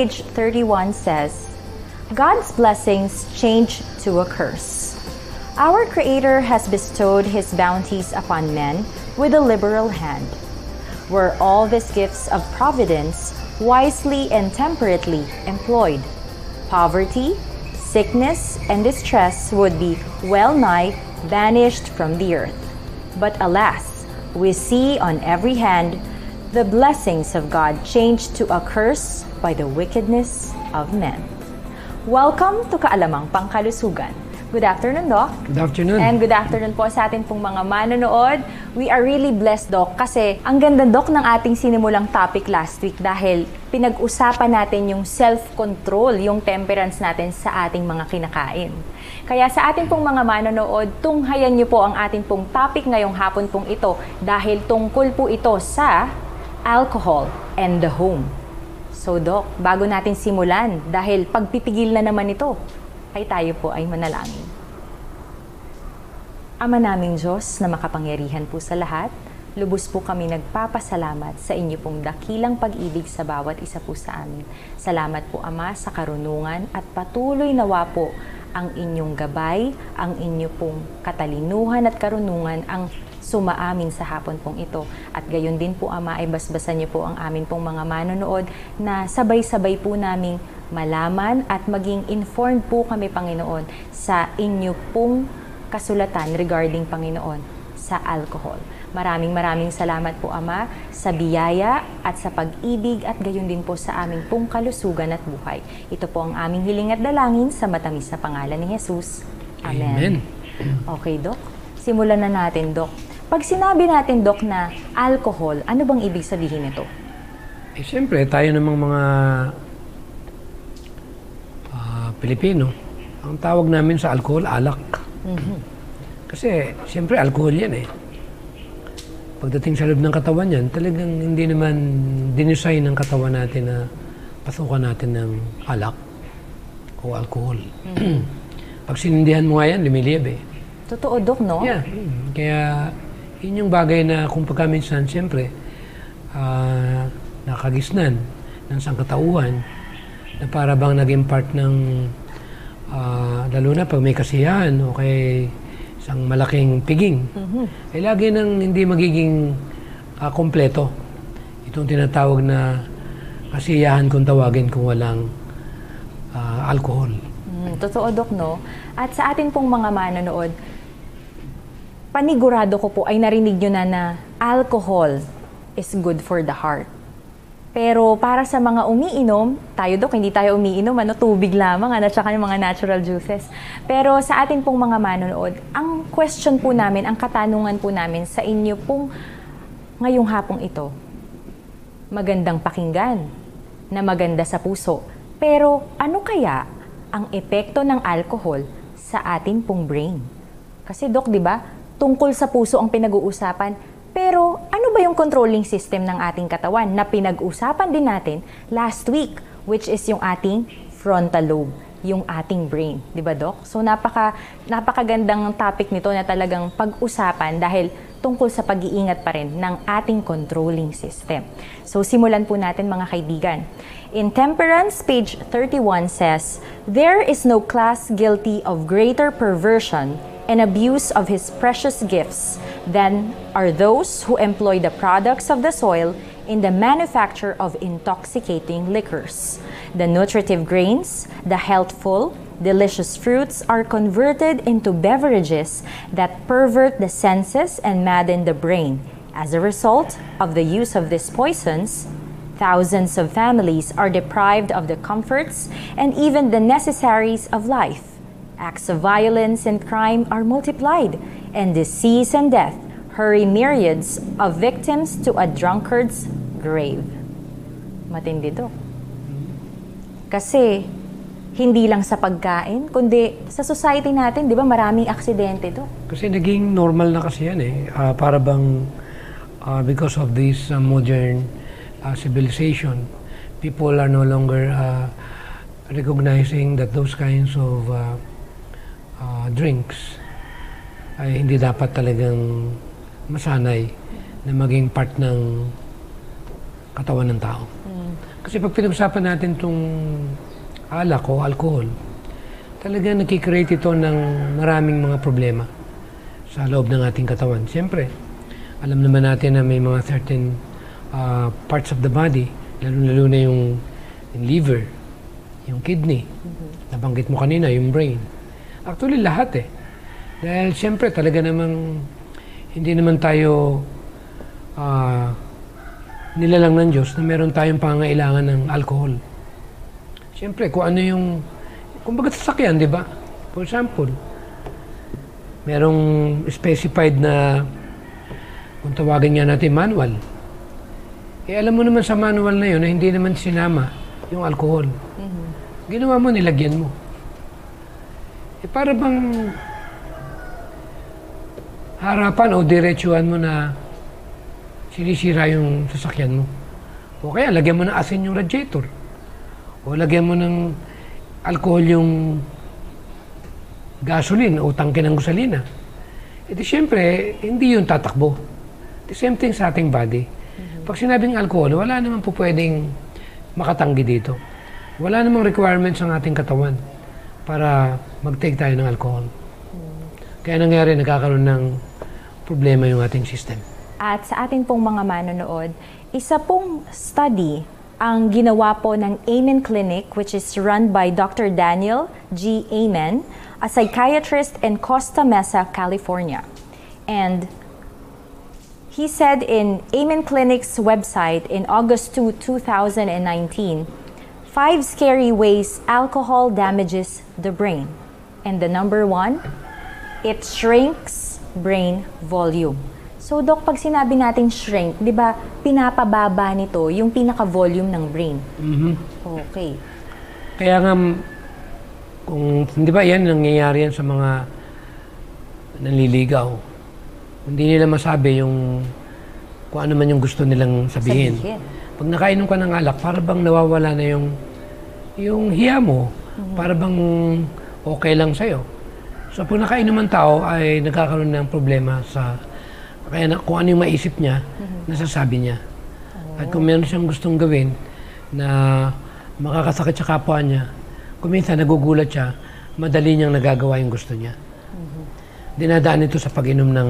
page 31 says, God's blessings change to a curse. Our Creator has bestowed His bounties upon men with a liberal hand. Were all these gifts of providence wisely and temperately employed, poverty, sickness, and distress would be well-nigh banished from the earth. But alas, we see on every hand the blessings of God changed to a curse by the wickedness of men. Welcome to Kaalamang Pangkalusugan. Good afternoon, Doc. Good afternoon. And good afternoon po sa atin pong mga manonood. We are really blessed, Doc, kasi ang ganda, Doc, ng ating sinimulang topic last week dahil pinag-usapan natin yung self-control, yung temperance natin sa ating mga kinakain. Kaya sa ating pong mga manonood, tunghayan niyo po ang ating pong topic ngayong hapon pong ito dahil tungkol po ito sa alcohol and the home. So, Doc, bago natin simulan, dahil pagpipigil na naman ito, ay tayo po ay manalangin. Ama naming Diyos na makapangyarihan po sa lahat, lubos po kami nagpapasalamat sa inyo pong dakilang pag-ibig sa bawat isa po sa amin. Salamat po, Ama, sa karunungan at patuloy nawa po ang inyong gabay, ang inyo pong katalinuhan at karunungan ang sumaamin sa hapon pong ito. At gayon din po, Ama, ay basbasan niyo po ang amin pong mga manonood na sabay-sabay po naming malaman at maging informed po kami, Panginoon, sa inyo pong kasulatan regarding, Panginoon, sa alcohol. Maraming salamat po, Ama, sa biyaya at sa pag-ibig at gayon din po sa aming pong kalusugan at buhay. Ito po ang aming hiling at dalangin sa matamis na pangalan ni Jesus. Amen. Okay, Doc. Simulan na natin, Doc. Pag sinabi natin, Doc, na alcohol, ano bang ibig sabihin nito? Siyempre, tayo namang mga Pilipino, ang tawag namin sa alcohol, alak. Kasi, siyempre, alcohol yan eh. Pagdating sa loob ng katawan yan, talagang hindi naman dinesign ng katawan natin na pasukan natin ng alak o alcohol. Pag sinindihan mo nga yan, lumiliyab eh. Totoo, Doc, no? Yeah. Kaya, yun yung bagay na kung pagkaminsan, siyempre, nakagisnan ng sangkatauhan na para bang naging part ng, lalo na pag may kasiyahan o kay isang malaking piging, ay lagi nang hindi magiging kompleto. Itong tinatawag na kasiyahan kung tawagin kung walang alcohol. Totoo, Doc, no? At sa atin pong mga manonood, panigurado ko po ay narinig nyo na alcohol is good for the heart. Pero para sa mga umiinom, tayo, Doc, hindi tayo umiinom, tubig lamang, at saka yung mga natural juices. Pero sa atin pong mga manonood, ang question po namin, ang katanungan po namin sa inyo pong ngayong hapong ito, magandang pakinggan, na maganda sa puso. Pero ano kaya ang epekto ng alcohol sa atin pong brain? Kasi, Doc, di ba, tungkol sa puso ang pinag-uusapan, pero ano ba yung controlling system ng ating katawan na pinag-usapan din natin last week, which is yung ating frontal lobe, yung ating brain. Di ba, Doc? So napakagandang topic nito na talagang pag-usapan dahil tungkol sa pag-iingat pa rin ng ating controlling system. So simulan po natin, mga kaibigan. In Temperance, page 31 says, "There is no class guilty of greater perversion and abuse of his precious gifts than are those who employ the products of the soil in the manufacture of intoxicating liquors. The nutritive grains, the healthful, delicious fruits are converted into beverages that pervert the senses and madden the brain. As a result of the use of these poisons, thousands of families are deprived of the comforts and even the necessaries of life. Acts of violence and crime are multiplied, and disease and death hurry myriads of victims to a drunkard's grave." Matindi, Doc. Kasi, hindi lang sa pagkain, kundi sa society natin, di ba, maraming aksidente, Doc? Kasi naging normal na kasi yan eh. Para bang, because of this modern civilization, people are no longer recognizing that those kinds of drinks ay hindi dapat talagang masanay na maging part ng katawan ng tao. Kasi pag pinag-usapan natin itong alak o alcohol, talaga nagkikreate ito ng maraming mga problema sa loob ng ating katawan. Siyempre, alam naman natin na may mga certain parts of the body, lalo-lalo na yung liver, yung kidney, nabanggit mo kanina, yung brain. Actually, lahat eh. Dahil siyempre, talaga namang hindi naman tayo nilalang ng Diyos na meron tayong pangangailangan ng alcohol. Siyempre, kung ano yung, kumbaga sasakyan, di ba? For example, merong specified na, kung tawagin nga natin, manual. Eh, alam mo naman sa manual na yun na hindi naman sinama yung alcohol. Ginawa mo, nilagyan mo. Eh, para bang harapan o diretsuhan mo na sinisira yung sasakyan mo. O kaya, lagyan mo ng asin yung radiator. O lagyan mo ng alcohol yung gasoline o tangke ng gasolina. E di syempre, hindi yun tatakbo. The same thing sa ating body. Pag sinabing alcohol, wala naman po pwedeng makatanggi dito. Wala namang requirements ang ating katawan para mag-take tayo ng alcohol. Kaya nangyari, nagkakaroon ng problema yung ating system. At sa atin pong mga manonood, isa pong study ang ginawa po ng Amen Clinic, which is run by Dr. Daniel G. Amen, a psychiatrist in Costa Mesa, California. And he said in Amen Clinic's website in August 2, 2019, 5 scary ways alcohol damages the brain. And the number 1, it shrinks brain volume. So, Doc, pag sinabi natin shrink, di ba, pinapababa nito yung pinaka-volume ng brain. Okay. Kaya nga, kung, di ba yan, nangyayari yan sa mga nanliligaw. Hindi nila masabi yung kung ano man yung gusto nilang sabihin. Pag nakainom ka ng alak, para bang nawawala na yung hiya mo. Para bang okay lang sa'yo. So, pag nakainom ang tao, ay nagkakaroon ng problema sa kaya na, kung ano yung maisip niya, nasasabi niya. At kung meron siyang gustong gawin na makakasakit sa kapwa niya, kung minsan nagugulat siya, madali niyang nagagawa yung gusto niya. Dinadaan ito sa pag-inom ng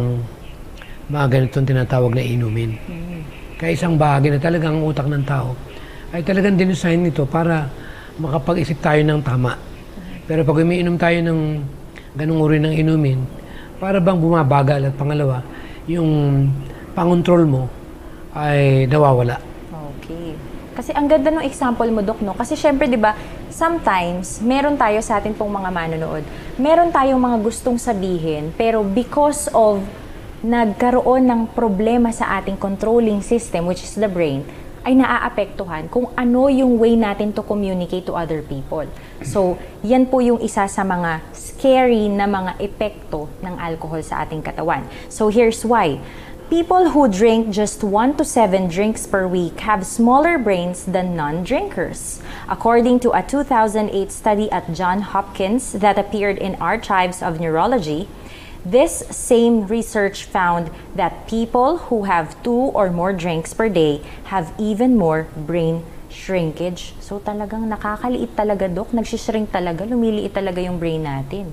mga ganitong tinatawag na inumin. Kaya isang bahagi na talagang ang utak ng tao ay talagang dinesign nito para makapag-isip tayo ng tama. Pero pag umiinom tayo ng ganung uri ng inumin, para bang bumabagal at pangalawa, yung pangontrol mo ay nawawala. Okay. Kasi ang ganda ng example mo, Doc, no? Kasi syempre, di ba, sometimes, meron tayo sa atin pong mga manonood, meron tayong mga gustong sabihin, pero because of nagkaroon ng problema sa ating controlling system, which is the brain, ay naaapektuhan kung ano yung way natin to communicate to other people. So, yan po yung isa sa mga scary na mga epekto ng alcohol sa ating katawan. So, here's why. People who drink just 1 to 7 drinks per week have smaller brains than non-drinkers. According to a 2008 study at Johns Hopkins that appeared in Archives of Neurology, this same research found that people who have 2 or more drinks per day have even more brain shrinkage. So talagang nakakaliit talaga, Doc. Nagsishrink talaga, lumiliit talaga yung brain natin.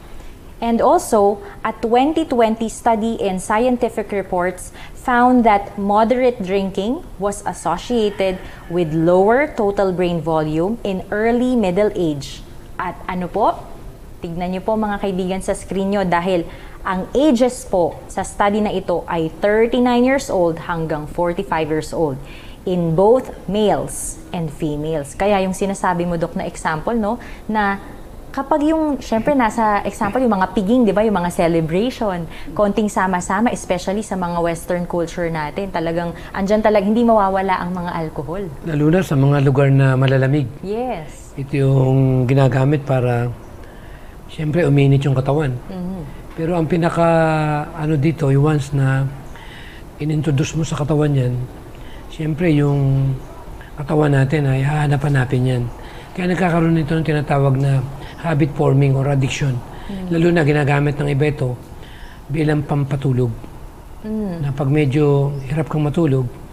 And also, a 2020 study in Scientific Reports found that moderate drinking was associated with lower total brain volume in early middle age. At ano po? Tignan niyo po mga kaibigan sa screen nyo dahil ang ages po sa study na ito ay 39 years old hanggang 45 years old in both males and females. Kaya yung sinasabi mo, Doc, na example, no, na kapag yung, syempre nasa example, yung mga piging, di ba, yung mga celebration, konting sama-sama, especially sa mga western culture natin, talagang, andyan talagang hindi mawawala ang mga alcohol. Lalo na sa mga lugar na malalamig. Yes. Ito yung ginagamit para, syempre, uminit yung katawan. Pero ang pinaka, ano dito, yung once na inintroduce mo sa katawan yan, syempre, yung katawan natin ay hahanap-hanapin yan. Kaya nagkakaroon nito ng tinatawag na habit forming or addiction. Lalo na ginagamit ng iba ito bilang pampatulog. Na pag medyo hirap kang matulog,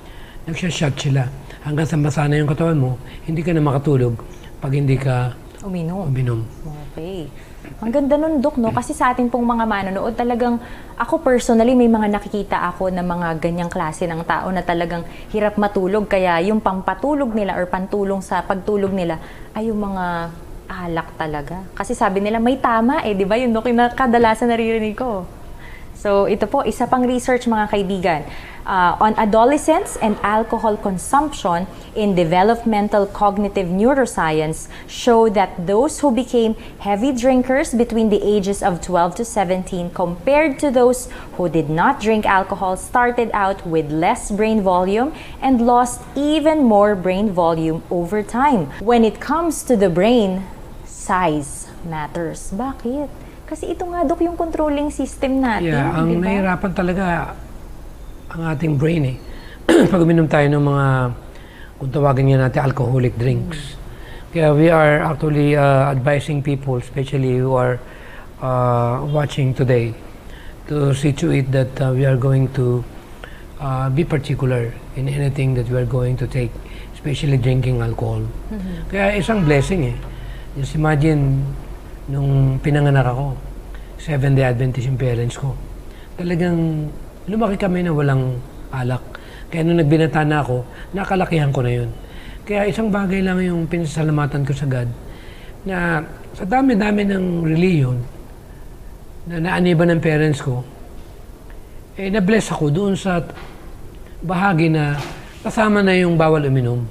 nagsha-shot sila. Hanggang sa masana yung katawan mo, hindi ka na makatulog pag hindi ka uminom. Okay. Ang ganda nun, Dok, no? Kasi sa atin pong mga manonood, talagang ako personally, may mga nakikita ako na mga ganyang klase ng tao na talagang hirap matulog. Kaya yung pampatulog nila or pantulong sa pagtulog nila ay yung mga alak talaga. Kasi sabi nila, may tama di ba? Yun, Dok, yung kadalasan naririnig ko. So, ito po, isa pang research mga kaibigan. On adolescents and alcohol consumption in developmental cognitive neuroscience show that those who became heavy drinkers between the ages of 12 to 17 compared to those who did not drink alcohol started out with less brain volume and lost even more brain volume over time. When it comes to the brain, size matters. Bakit? Kasi ito nga, Dok, yung controlling system natin. Yeah, ang diba? nahihirapan talaga ang ating brain pag uminom tayo ng mga, kung tawagin nga natin, alcoholic drinks. Kaya we are actually advising people, especially who are watching today, to see to it that we are going to be particular in anything that we are going to take, especially drinking alcohol. Kaya isang blessing Just imagine, nung pinanganak ako, Seventh-day Adventist yung parents ko. Talagang lumaki kami na walang alak. Kaya nung nagbinata na ako, nakalakihan ko na yun. Kaya isang bagay lang yung pinasalamatan ko sa God, na sa dami-dami ng reliyon, na naaniba ng parents ko, na-bless ako doon sa bahagi na kasama na yung bawal uminom.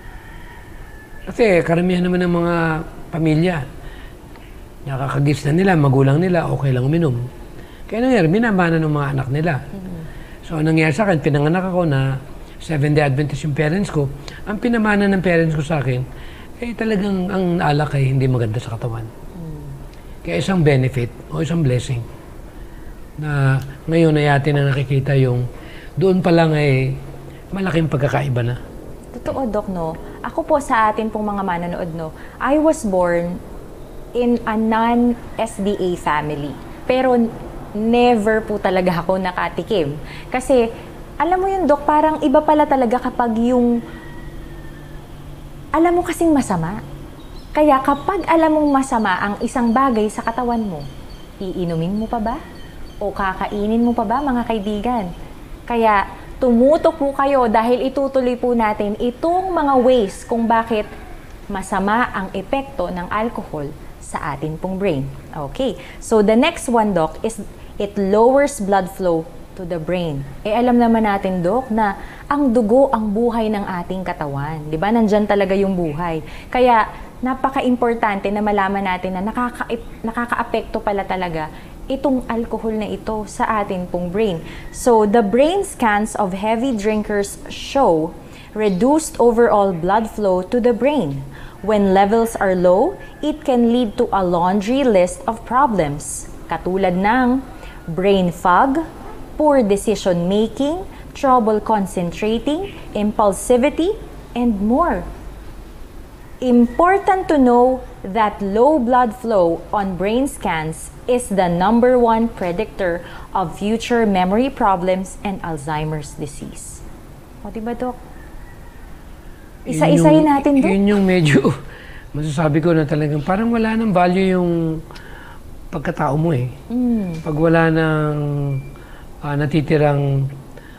Kasi karamihan naman ng mga pamilya, nakakagis na nila, magulang nila, okay lang uminom. Kaya nangyari, minamana ng mga anak nila. So, nangyari sa akin, pinanganak ako na Seventh-day Adventist yung parents ko. Ang pinamana ng parents ko sa akin, talagang ang alak ay hindi maganda sa katawan. Kaya isang benefit o isang blessing na ngayon ay atin na nakikita yung doon pa lang ay malaking pagkakaiba na. Totoo, Dok, no? Ako po sa atin pong mga manonood, no? I was born in a non-SDA family. Pero never po talaga ako nakatikim. Kasi, alam mo yun, Dok, parang iba pala talaga kapag yung alam mo kasing masama. Kaya kapag alam mong masama ang isang bagay sa katawan mo, iinumin mo pa ba? O kakainin mo pa ba, mga kaibigan? Kaya, tumutok po kayo dahil itutuloy po natin itong mga ways kung bakit masama ang epekto ng alcohol sa atin pong brain. Okay. So, the next one, Doc, is it lowers blood flow to the brain. Alam naman natin, Doc, na ang dugo ang buhay ng ating katawan. Di ba? Nandyan talaga yung buhay. Kaya, napaka-importante na malaman natin na nakaka-apekto pala talaga itong alcohol na ito sa atin pong brain. So, the brain scans of heavy drinkers show reduced overall blood flow to the brain. When levels are low, it can lead to a laundry list of problems, katulad ng brain fog, poor decision-making, trouble concentrating, impulsivity, and more. Important to know that low blood flow on brain scans is the #1 predictor of future memory problems and Alzheimer's disease. O, diba, Dok? Isa-isahin natin, Dok. Yun yung medyo, masasabi ko na talagang parang wala nang value yung pagkatao mo Pag wala nang natitirang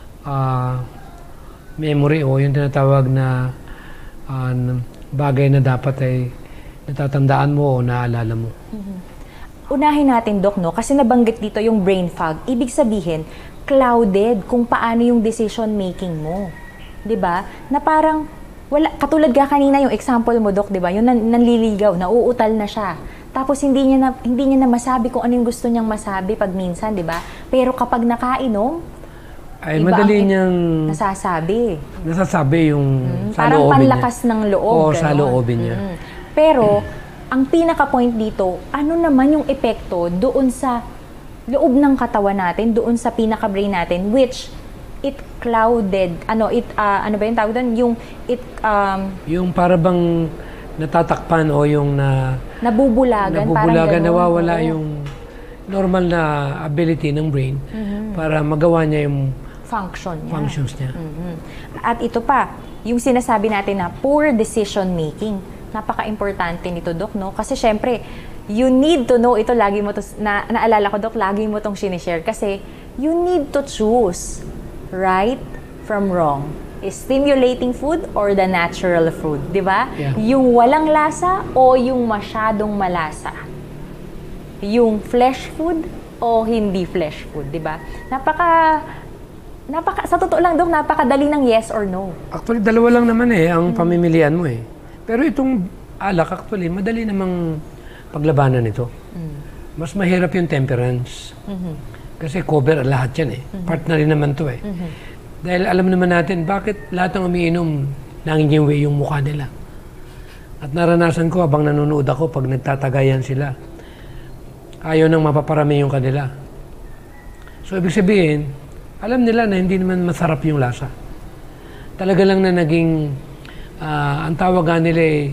memory o yung tinatawag na bagay na dapat ay natatandaan mo o naaalala mo. Unahin natin, Dok, no? Kasi nabanggit dito yung brain fog. Ibig sabihin, clouded kung paano yung decision making mo. 'Di ba? Na parang wala, katulad ka kanina yung example mo, Dok, 'di ba? Yung nanliligaw, nauutal na siya. Tapos hindi niya na masabi kung ano yung gusto niyang masabi pag minsan, 'di ba? Pero kapag nakainom, ay madali niyang nasasabi yung sa parang loobin panlakas niya. ng loob. Oo, sa loobin niya. Pero ang pinaka-point dito, ano naman yung epekto doon sa loob ng katawan natin, doon sa pinaka-brain natin, which it clouded, ano ba yung tawag doon? Yung para bang natatakpan o yung nabubulagan, nawawala yung normal na ability ng brain para magawa niya yung functions niya. At ito pa, yung sinasabi natin na poor decision making. Napaka-importante nito, Dok, no? Kasi syempre, you need to know, ito lagi mo to, naalala ko, Dok, lagi mo tong sinishare kasi you need to choose right from wrong. Is stimulating food or the natural food, di ba? Yeah. Yung walang lasa o yung masyadong malasa. Yung flesh food o hindi flesh food, di ba? Sa totoo lang, Dok, napakadali ng yes or no. Actually, dalawa lang naman ang pamimilian mo Pero itong alak, actually, madali namang paglabanan ito. Mas mahirap yung temperance. Kasi cover lahat yan Part na rin naman to Dahil alam naman natin, bakit lahat ng umiinom nanging yung mukha nila. At naranasan ko habang nanonood ako pag nagtatagayan sila. Ayaw nang mapaparami yung kanila. So, ibig sabihin, alam nila na hindi naman masarap yung lasa. Talaga lang na naging, ang tawagan nila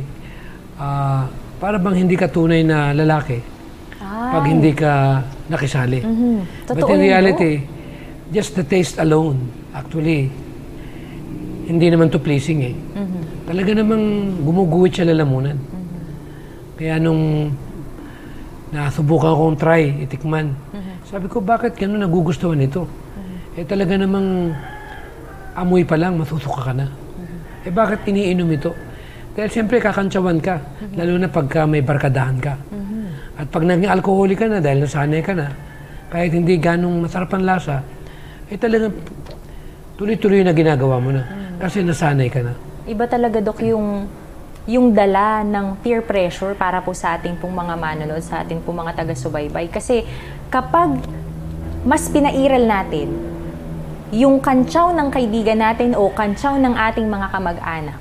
para bang hindi ka tunay na lalaki pag hindi ka nakisali. But in reality, just the taste alone, actually, hindi naman to pleasing Talaga namang gumuguhit siya lalamunan. Kaya nung nasubukan kong itikman, sabi ko, bakit gano'n nagugustuhan ito? Talaga namang amoy pa lang, masusuka ka na. Bakit iniinom ito? Dahil siyempre kakantsawan ka, lalo na pagka may barkadahan ka. At pag naging alkoholic ka na, dahil nasanay ka na, kahit hindi ganong masarap ang lasa, talagang tuloy-tuloy na ginagawa mo na. Kasi nasanay ka na. Iba talaga, Dok, yung dala ng peer pressure para po sa ating pong mga manonood, sa ating pong mga taga-subaybay. Kasi kapag mas pinairal natin yung kantsaw ng kaibigan natin o kantsaw ng ating mga kamag-anak,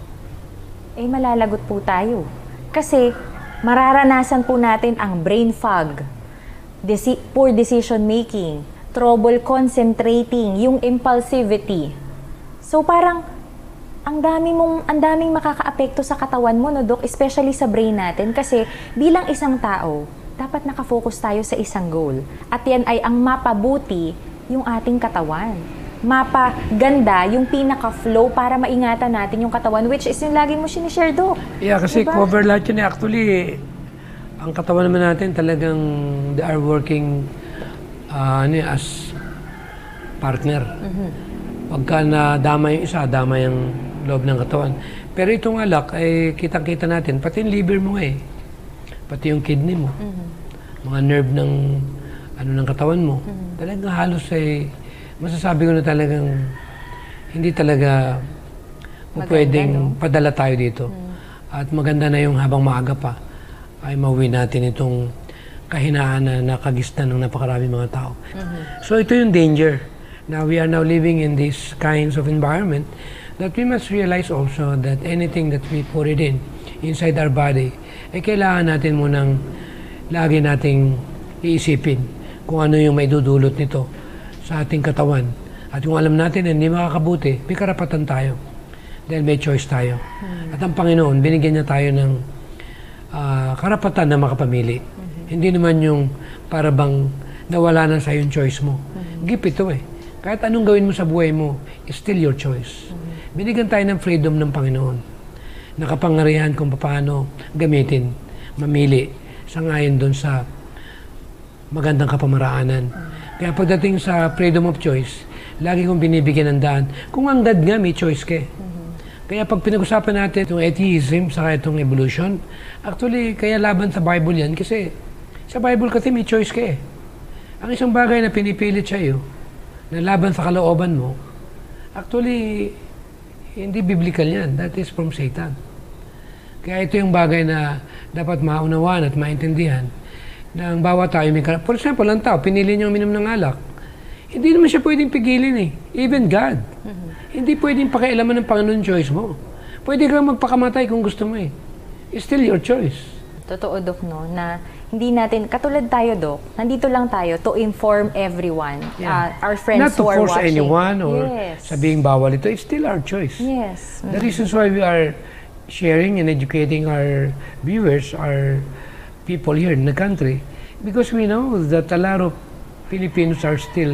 malalagot po tayo. Kasi mararanasan po natin ang brain fog, poor decision making, trouble concentrating, yung impulsivity. So parang ang daming makakaapekto sa katawan mo, no, Dok, especially sa brain natin kasi bilang isang tao, dapat nakafocus tayo sa isang goal. At yan ay ang mapabuti yung ating katawan. Mapaganda yung pinaka-flow para maingatan natin yung katawan, which is yung lagi mo sinishare, Dok. Yeah, kasi cover lahat yun actually, ang katawan naman natin talagang they are working as partner. Pagka nadama yung isa, dama yung loob ng katawan. Pero itong alak, kitang-kita natin, pati yung liver mo pati yung kidney mo, mga nerve ng katawan mo, talagang halos masasabi ko na talagang hindi talaga pwedeng padala tayo dito. At maganda na yung habang maaga pa, ay mauwi natin itong kahinaan na nakagisnan ng napakarami mga tao. So ito yung danger. Now we are now living in these kinds of environment that we must realize also that anything that we put it inside our body, kailangan natin munang lagi nating iisipin kung ano yung maidudulot nito sa ating katawan. At kung alam natin na hindi makakabuti, may karapatan tayo. Dahil may choice tayo. At ang Panginoon, binigyan niya tayo ng karapatan na makapamili. Hindi naman yung para bang nawala na sa yung choice mo. Gift ito Kahit anong gawin mo sa buhay mo, it's still your choice. Binigyan tayo ng freedom ng Panginoon. Nakapangyarihan kung paano gamitin, mamili, sangayon doon sa magandang kapamaraanan. Kaya pagdating sa freedom of choice, lagi kong binibigyan ng daan. Kung ang God nga, may choice ka Kaya pag pinag-usapan natin itong atheism, saka itong evolution, actually, kaya laban sa Bible yan kasi sa Bible kasi may choice ka Ang isang bagay na pinipilit sa'yo, na laban sa kalooban mo, actually, hindi biblical yan. That is from Satan. Kaya ito yung bagay na dapat maunawaan at maintindihan na ang bawat tayo may for example, ang tao, pinili niyang minom ng alak. Hindi naman siya pwedeng pigilin Even God. Hindi pwedeng pakialaman ng Panginoon choice mo. Pwede kang magpakamatay kung gusto mo It's still your choice. Totoo, Dok, no, na hindi natin, katulad tayo, Dok, nandito lang tayo to inform everyone, our friends who are watching. Not to force anyone or sabihing bawal ito. It's still our choice. Yes. The reasons why we are sharing and educating our viewers, our people here in the country, because we know that a lot of Filipinos are still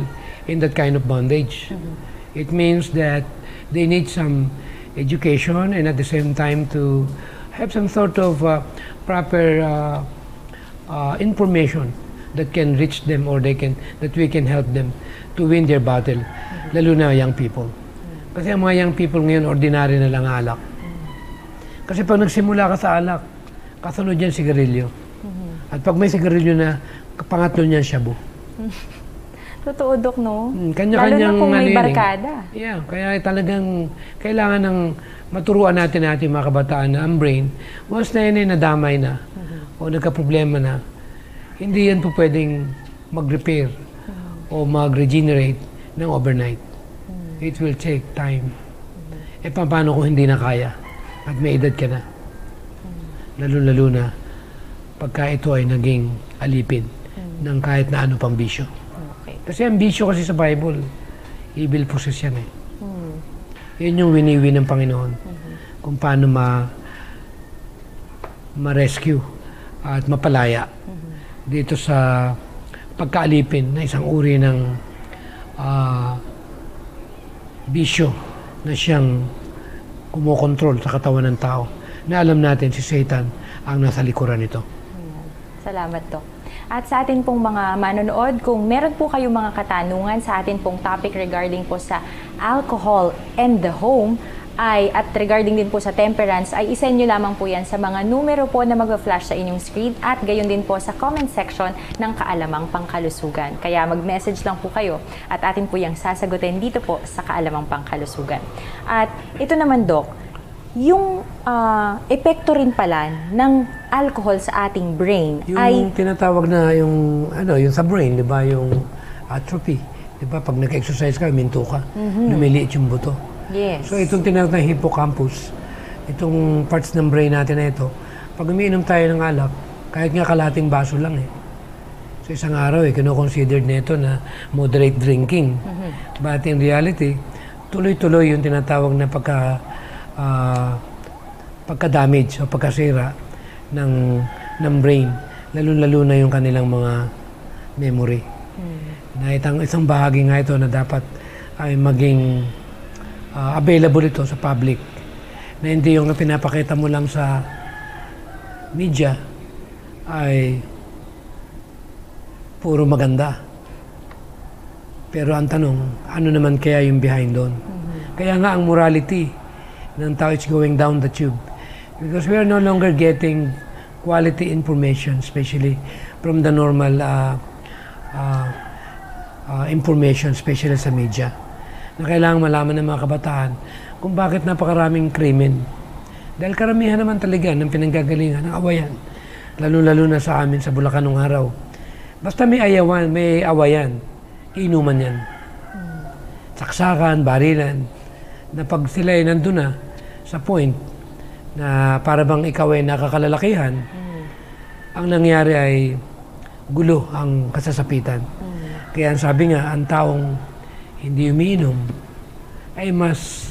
in that kind of bondage. It means that they need some education and at the same time to have some sort of proper information that can reach them or that we can help them to win their battle, lalo na young people. Kasi ang mga young people ngayon, ordinary na lang alak. Kasi pag nagsimula ka sa alak, kasunod yan sigarilyo. At pag may sigarilyo na, pangatlo niyan shabu. Totoo, Dok, no? Kanya-kanyang lalo na kung may barkada. Yeah, kaya talagang kailangan ng maturuan natin mga kabataan na ang brain, once na yan ay nadamay na o nagka-problema na, hindi yan po pwedeng mag-repair o mag-regenerate ng overnight. It will take time. E paano kung hindi na kaya at may edad ka na? Lalo-lalo na pagka ito ay naging alipin ng kahit na ano pang bisyo. Okay. Kasi ang bisyo kasi sa Bible, evil possess yan eh. Yun yung winiwi ng Panginoon kung paano ma-rescue at mapalaya dito sa pagkaalipin na isang uri ng bisyo na siyang kumokontrol sa katawan ng tao na alam natin si Satan ang nasa likuran nito. Salamat, Dok. At sa atin pong mga manonood, kung meron po kayong mga katanungan sa atin pong topic regarding po sa alcohol and the home, at regarding din po sa temperance, ay isend nyo lamang po yan sa mga numero po na mag-flash sa inyong screen at gayon din po sa comment section ng Kaalamang Pangkalusugan. Kaya mag-message lang po kayo at atin po yung sasagutin dito po sa Kaalamang Pangkalusugan. At ito naman, Dok, yung epekto rin pala ng alcohol sa ating brain yung ay... tinatawag na yung sa brain, di ba, yung atrophy. Di ba, pag nag-exercise ka, minto ka, lumiliit yung buto. Yes. So itong tinatawag na hippocampus, itong parts ng brain natin na ito, pag umiinom tayo ng alak, kahit nga kalating baso lang So isang araw kino-considered nito na moderate drinking. But in reality, tuloy-tuloy yung tinatawag na pagka-damage o pagkasira ng brain, lalo-lalo na yung kanilang mga memory. Na isang bahagi nga ito na dapat ay maging available ito sa public, na hindi yung pinapakita mo lang sa media ay puro maganda. Pero ang tanong, ano naman kaya yung behind doon? Kaya nga ang morality ng tao is going down the tube. Because we are no longer getting quality information, especially from the normal information, especially sa media. Na kailangan malaman ng mga kabataan kung bakit napakaraming krimen. Dahil karamihan naman talaga ng pinanggagalingan, ng awayan. Lalo-lalo na sa amin sa Bulacan nung araw. Basta may awayan, inuman yan. Saksakan, barilan, na pag sila ay nandun na sa point na para bang ikaw ay nakakalalakihan, ang nangyari ay gulo ang kasasapitan. Kaya ang sabi nga, ang taong hindi umiinom ay mas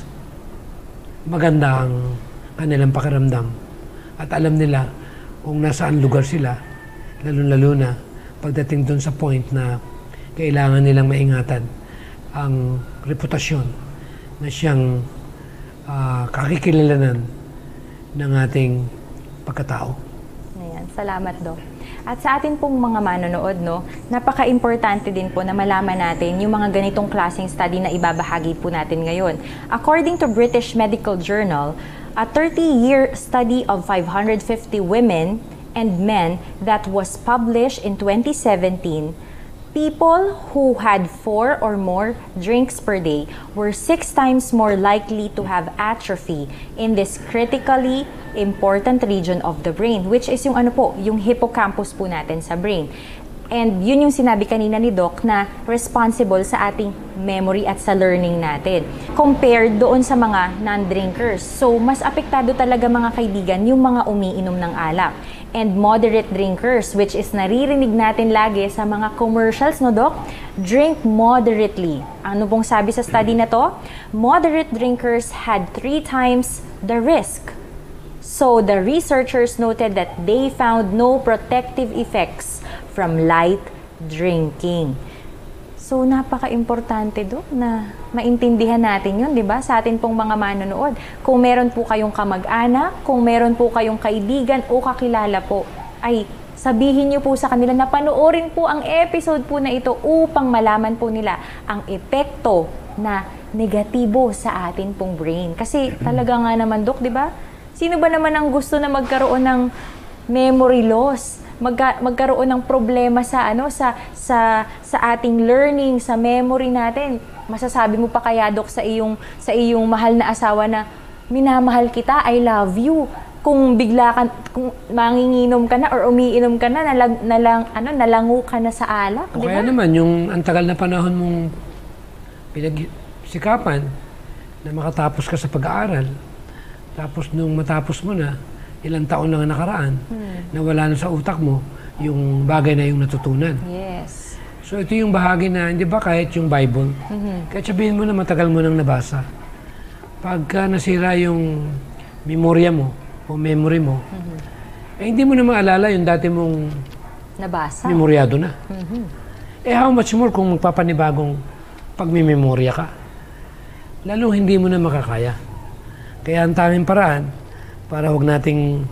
maganda ang kanilang pakiramdam at alam nila kung nasaan lugar sila, lalo-lalo na pagdating doon sa point na kailangan nilang maingatan ang reputasyon na siyang kakikilalanan ng ating pagkatao. Ayan, salamat, Dok. At sa atin pong mga manonood, napaka-importante din po na malaman natin yung mga ganitong klaseng study na ibabahagi po natin ngayon. According to British Medical Journal, a 30-year study of 550 women and men that was published in 2017, people who had 4 or more drinks per day were 6 times more likely to have atrophy in this critically important region of the brain, which is yung yung hippocampus po natin sa brain. And yun yung sinabi kanina ni Doc na responsible sa ating memory at sa learning natin compared doon sa mga non-drinkers. So, mas apektado talaga mga kaibigan yung mga umiinom ng alak. And moderate drinkers, which is naririnig natin lagi sa mga commercials, no, Doc? Drink moderately. Ano pong sabi sa study na to? Moderate drinkers had 3 times the risk. So, the researchers noted that they found no protective effects from light drinking. So, So, napaka-importante do na maintindihan natin yun, di ba? Sa atin pong mga manonood. Kung meron po kayong kamag-anak, kung meron po kayong kaibigan o kakilala po, ay sabihin niyo po sa kanila na panoorin po ang episode po na ito upang malaman po nila ang epekto na negatibo sa atin pong brain. Kasi talaga nga naman, Dok, di ba? Sino ba naman ang gusto na magkaroon ng memory loss? Magkaroon ng problema sa ating learning, sa memory natin. Masasabi mo pa kaya, Dok, sa iyong mahal na asawa na minamahal kita, I love you. Kung kung manginginom ka na or umiinom ka na, nalango ka na sa alak, di ba? Kaya naman, yung ang tagal na panahon mong pinagsikapan na makatapos ka sa pag-aaral, tapos nung matapos mo na, ilang taon lang ang nakaraan, na wala na sa utak mo yung bagay na yung natutunan. Yes. So ito yung bahagi na, hindi ba kahit yung Bible, kahit sabihin mo na matagal mo nang nabasa, pagka nasira yung memorya mo o memory mo, eh hindi mo na maalala yung dati mong nabasa. Memoryado na. Eh how much more kung magpapanibagong pagmimemorya ka? Lalo hindi mo na makakaya. Kaya ang tanging paraan, para huwag nating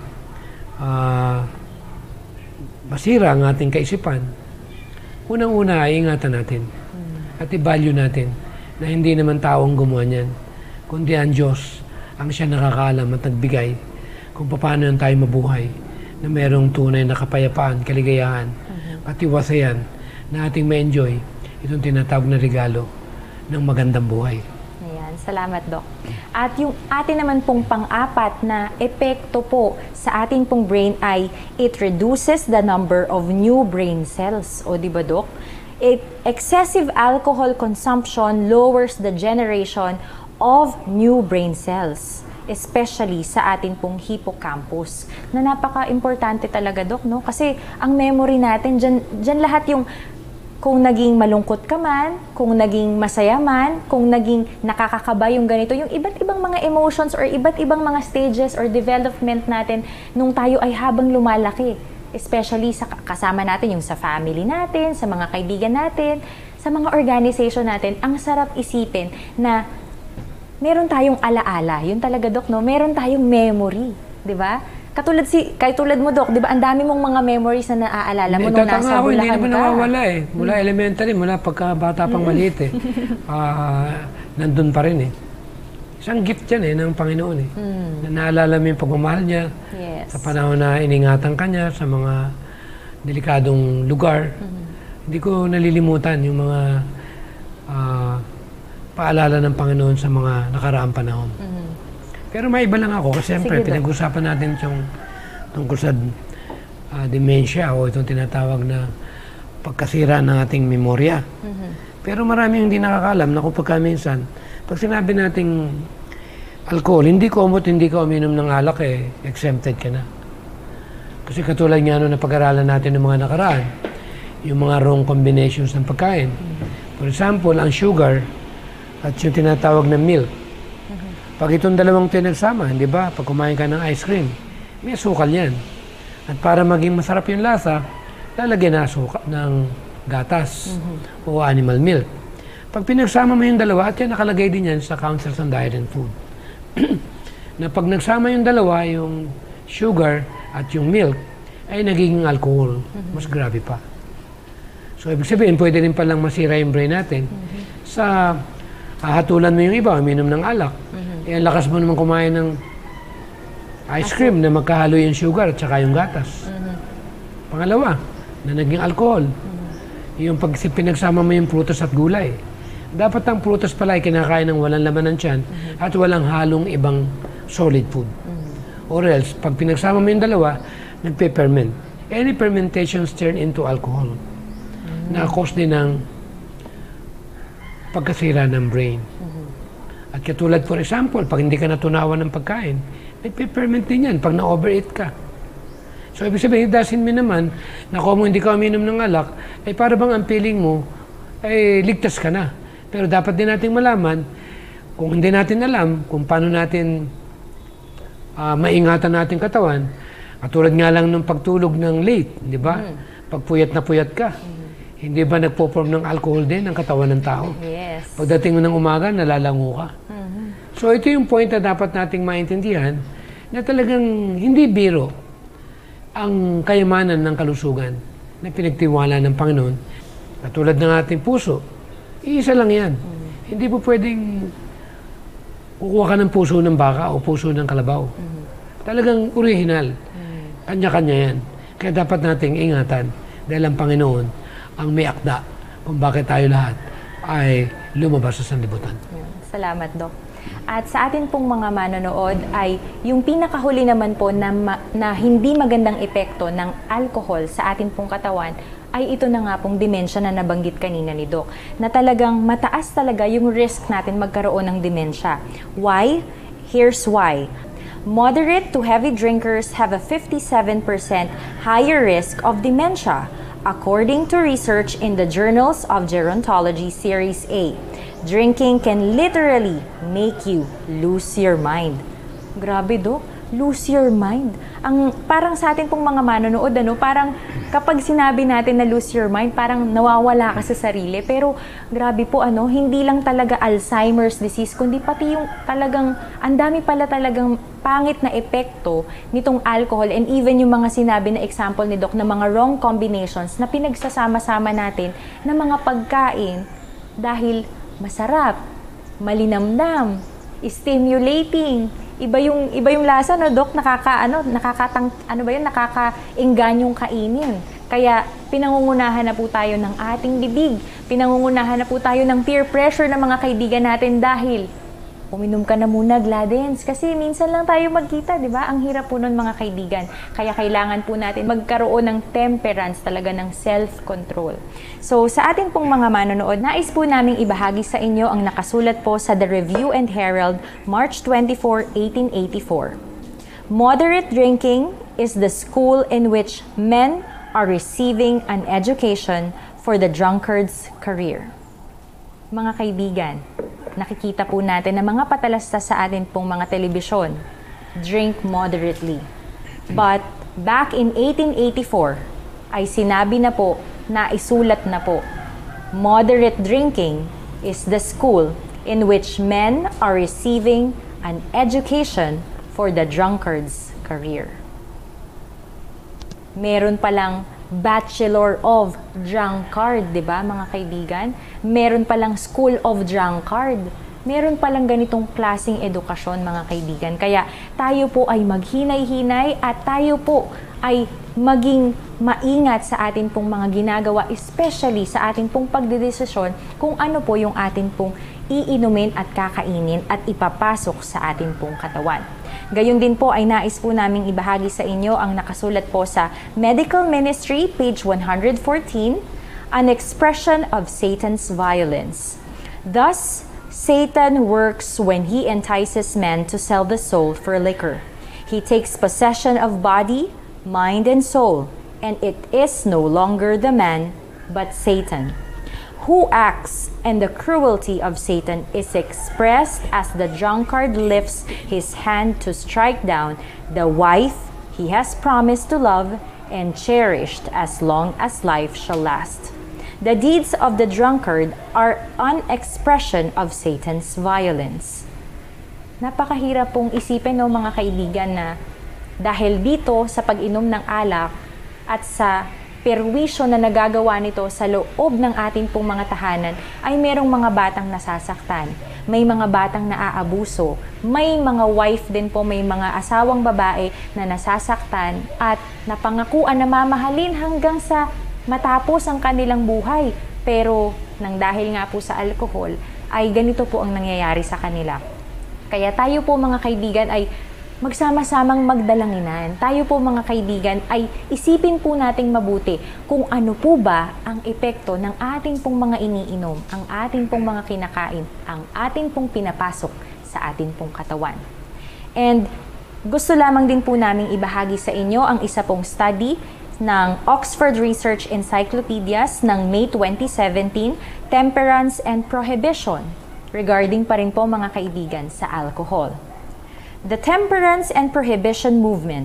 masira ang ating kaisipan, unang-una ay ingatan natin at i-value natin na hindi naman taong gumawa niyan, kundi ang Diyos ang siya nakakaalam at nagbigay kung paano yan tayo mabuhay na mayroong tunay na kapayapaan, kaligayahan, katiwasayan na ating ma-enjoy itong tinatawag na regalo ng magandang buhay. Salamat, Doc. At yung atin naman pong pang-apat na epekto po sa ating pong brain ay it reduces the number of new brain cells. O di ba, Doc? Excessive alcohol consumption lowers the generation of new brain cells, especially sa ating pong hippocampus. Na napaka-importante talaga, Doc, no? Kasi ang memory natin, dyan lahat yung kung naging malungkot ka man, kung naging masaya man, kung naging nakakakaba yung ganito, yung iba't ibang mga emotions or iba't ibang mga stages or development natin nung tayo ay habang lumalaki. Especially sa kasama natin, yung sa family natin, sa mga kaibigan natin, sa mga organization natin, ang sarap isipin na meron tayong alaala. Yun talaga, Doc, no? Meron tayong memory, di ba? Katulad mo, Doc, di ba, ang dami mong mga memories na naaalala mo nung nasa Bulacan ka. Hindi naman nawawala eh. Mula elementary, mula pagkabata pang maliit eh. Nandun pa rin eh. Isang gift yan eh, ng Panginoon eh. Na naalala mo yung pagmamahal niya. Yes. Sa panahon na iningatan ka niya sa mga delikadong lugar. Hindi ko nalilimutan yung mga paalala ng Panginoon sa mga nakaraang panahon. Pero may iba lang ako kasi siyempre pinag-usapan natin yung tungkol sa dementia o itong tinatawag na pagkasira ng ating memorya. Pero marami hindi nakakalam na kung minsan, pag sinabi nating alcohol, hindi ka uminom ng alak eh, exempted ka na. Kasi katulad nga na pag-aralan natin ng mga nakaraan, yung mga wrong combinations ng pagkain. For example, ang sugar at yung tinatawag na milk. Pag itong dalawang pinagsama, di ba? Pag kumain ka ng ice cream, may asukal yan. At para maging masarap yung lasa, lalagyan na asukal ng gatas o animal milk. Pag pinagsama mo yung dalawa, at yan nakalagay din yan sa Councils on Diet and Food, na pag nagsama yung dalawa, yung sugar at yung milk, ay nagiging alcohol. Mas grabe pa. So, ibig sabihin, pwede rin palang masira yung brain natin sa hahatulan mo yung iba, uminom ng alak. Eh, ang lakas mo naman kumain ng ice cream na magkahalo yung sugar at saka yung gatas. Pangalawa, na naging alcohol. Yung pag pinagsama mo yung prutas at gulay. Dapat ang prutas pala ay kinakain ng walang laman ng tiyan at walang halong ibang solid food. Or else, pag pinagsama mo yung dalawa, nagpe-ferment. Any fermentations turn into alcohol. Na-cause din ng pagkasira ng brain. At katulad, for example, pag hindi ka natunawan ng pagkain, nagpe-ferment din yan pag na-overeat ka. So, ibig sabihin, it doesn't mean naman na kung hindi ka uminom ng alak, ay para bang ang feeling mo, ay ligtas ka na. Pero dapat din natin malaman, kung hindi natin alam kung paano natin maingatan natin katawan, katulad nga lang ng pagtulog ng late, di ba? Pag puyat na puyat ka, Hindi ba nagpo-form ng alcohol din ang katawan ng tao? Yes. Pagdating mo ng umaga, nalalango ka. So ito yung point na dapat nating maintindihan na talagang hindi biro ang kayamanan ng kalusugan na pinagtiwala ng Panginoon. Katulad ng ating puso, iisa lang yan. Hindi po pwedeng kukuha ka ng puso ng baka o puso ng kalabaw. Talagang original. Kanya-kanya yan. Kaya dapat nating ingatan dahil ang Panginoon ang may akda kung bakit tayo lahat ay lumabas sa sanlibutan. Salamat, Doc. At sa atin pong mga manonood ay yung pinakahuli naman po na hindi magandang epekto ng alcohol sa atin pong katawan ay ito na nga pong dementia na nabanggit kanina ni Doc. Na talagang mataas talaga yung risk natin magkaroon ng dementia. Why? Here's why. Moderate to heavy drinkers have a 57% higher risk of dementia, according to research in the Journals of Gerontology Series A. Drinking can literally make you lose your mind. Grabe, Dok. Lose your mind. Parang sa atin pong mga manonood, parang kapag sinabi natin na lose your mind, parang nawawala ka sa sarili. Pero grabe po, hindi lang talaga Alzheimer's disease, kundi pati yung talagang, ang dami pala talagang pangit na epekto nitong alcohol and even yung mga sinabi na example ni Doc na mga wrong combinations na pinagsasama-sama natin na mga pagkain dahil masarap, malinamnam, stimulating, iba yung lasa, no, Doc, nakakaingganyong kainin. Kaya pinangungunahan na po tayo ng ating bibig, pinangungunahan na po tayo ng peer pressure ng mga kaibigan natin dahil uminom ka na muna, Gladense. Kasi minsan lang tayo magkita, di ba? Ang hirap po nun, mga kaibigan. Kaya kailangan po natin magkaroon ng temperance, talaga ng self-control. So, sa atin pong mga manonood, nais po naming ibahagi sa inyo ang nakasulat po sa The Review and Herald, March 24, 1884. Moderate drinking is the school in which men are receiving an education for the drunkard's career. Mga kaibigan, nakikita po natin na mga patalasta sa atin pong mga telebisyon. Drink moderately. But back in 1884, ay sinabi na po, na isulat na po, moderate drinking is the school in which men are receiving an education for the drunkard's career. Meron palang Bachelor of Drunkard, di ba, mga kaibigan? Meron palang School of Drunkard. Meron palang ganitong klaseng edukasyon, mga kaibigan. Kaya tayo po ay maghinay-hinay at tayo po ay maging maingat sa atin pong mga ginagawa, especially sa atin pong pagdedesisyon kung ano po yung atin pong iinumin at kakainin at ipapasok sa atin pong katawan. Gayon din po ay nais po naming ibahagi sa inyo ang nakasulat po sa Medical Ministry, page 114, An Expression of Satan's Violence. Thus, Satan works when he entices men to sell the soul for liquor. He takes possession of body, mind, and soul, and it is no longer the man, but Satan, who acts, and the cruelty of Satan is expressed as the drunkard lifts his hand to strike down the wife he has promised to love and cherished as long as life shall last. The deeds of the drunkard are an expression of Satan's violence. Napakahirap pong isipin, no, mga kaibigan, na dahil dito sa pag-inom ng alak at sa perwisyo na nagagawa nito sa loob ng ating pong mga tahanan ay merong mga batang nasasaktan, may mga batang naaabuso, may mga wife din po, may mga asawang babae na nasasaktan at napangakuan na mamahalin hanggang sa matapos ang kanilang buhay. Pero nang dahil nga po sa alcohol ay ganito po ang nangyayari sa kanila. Kaya tayo po, mga kaibigan, ay magsama-samang magdalanginan. Tayo po, mga kaibigan, ay isipin po nating mabuti kung ano po ba ang epekto ng ating pong mga iniinom, ang ating pong mga kinakain, ang ating pong pinapasok sa ating pong katawan. And gusto lamang din po namin ibahagi sa inyo ang isa pong study ng Oxford Research Encyclopedias ng May 2017, Temperance and Prohibition, regarding pa rin po, mga kaibigan, sa alcohol. The temperance and prohibition movement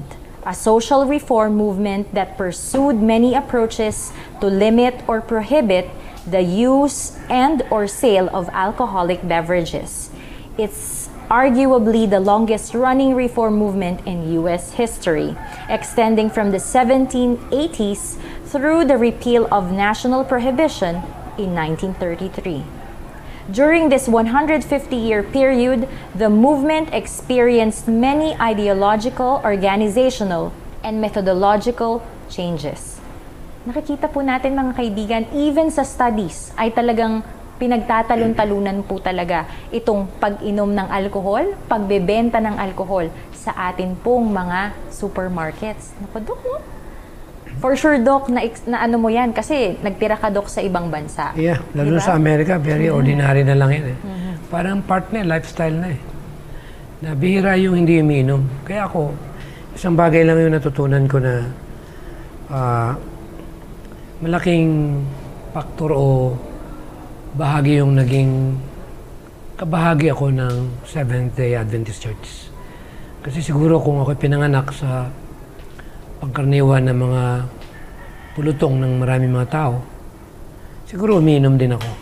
a social reform movement that pursued many approaches to limit or prohibit the use and or sale of alcoholic beverages. It's arguably the longest-running reform movement in U.S. history, extending from the 1780s through the repeal of national prohibition in 1933. During this 150-year period, the movement experienced many ideological, organizational, and methodological changes. Nakikita po natin mga kaibigan, even sa studies ay talagang pinagtatalon-talunan po talaga itong pag-inom ng alkohol, pagbebenta ng alkohol sa atin pong mga supermarkets. Naku, Dok, no? For sure, Doc, na ano mo yan kasi nagtira ka, Doc, sa ibang bansa. Yeah, lalo sa Amerika, very ordinary na lang yan eh. Parang part na, lifestyle na eh. Nabihira yung hindi umiinom. Kaya ako, isang bagay lang yung natutunan ko na malaking faktor o bahagi yung naging kabahagi ako ng Seventh-day Adventist Church. Kasi siguro kung ako pinanganak sa pangkaraniwan ng mga pulutong ng maraming mga tao, siguro umiinom din ako.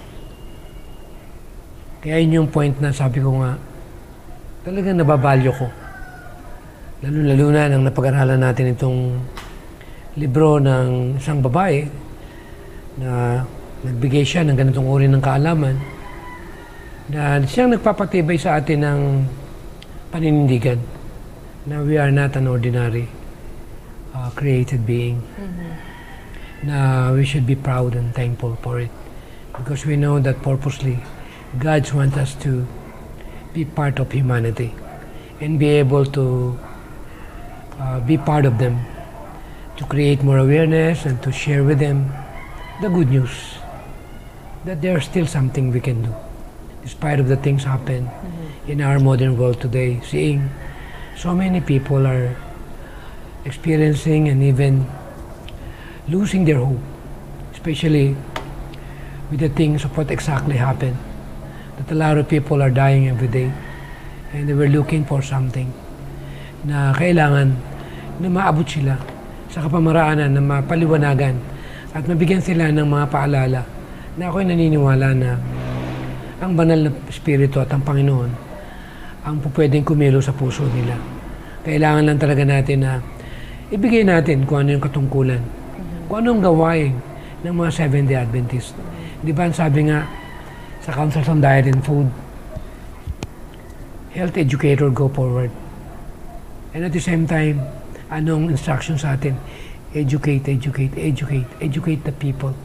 Kaya yun yung point na sabi ko nga, talagang nababalyo ko. Lalo na nang napag-aralan natin itong libro ng isang babae na nagbigay siya ng ganitong uri ng kaalaman na siyang nagpapatibay sa atin ng paninindigan na we are not an ordinary created being. Na we should be proud and thankful for it because we know that purposely God wants us to be part of humanity and be able to be part of them, to create more awareness and to share with them the good news that there's still something we can do despite of the things happen in our modern world today, seeing so many people are experiencing and even losing their hope, especially with the things of what exactly happened, that a lot of people are dying every day and they were looking for something na kailangan na maabot sila sa kapamaraanan na mapaliwanagan at mabigyan sila ng mga paalala na ako'y naniniwala na ang banal na Espiritu at ang Panginoon ang pwedeng kumilo sa puso nila. Kailangan lang talaga natin na ibigay natin kung ano yung katungkulan, kung anong gawain ng mga Seventh-day Adventist. Di ba, sabi nga sa Council on Diet and Food, health educator go forward. And at the same time, anong instruction sa atin? Educate the people.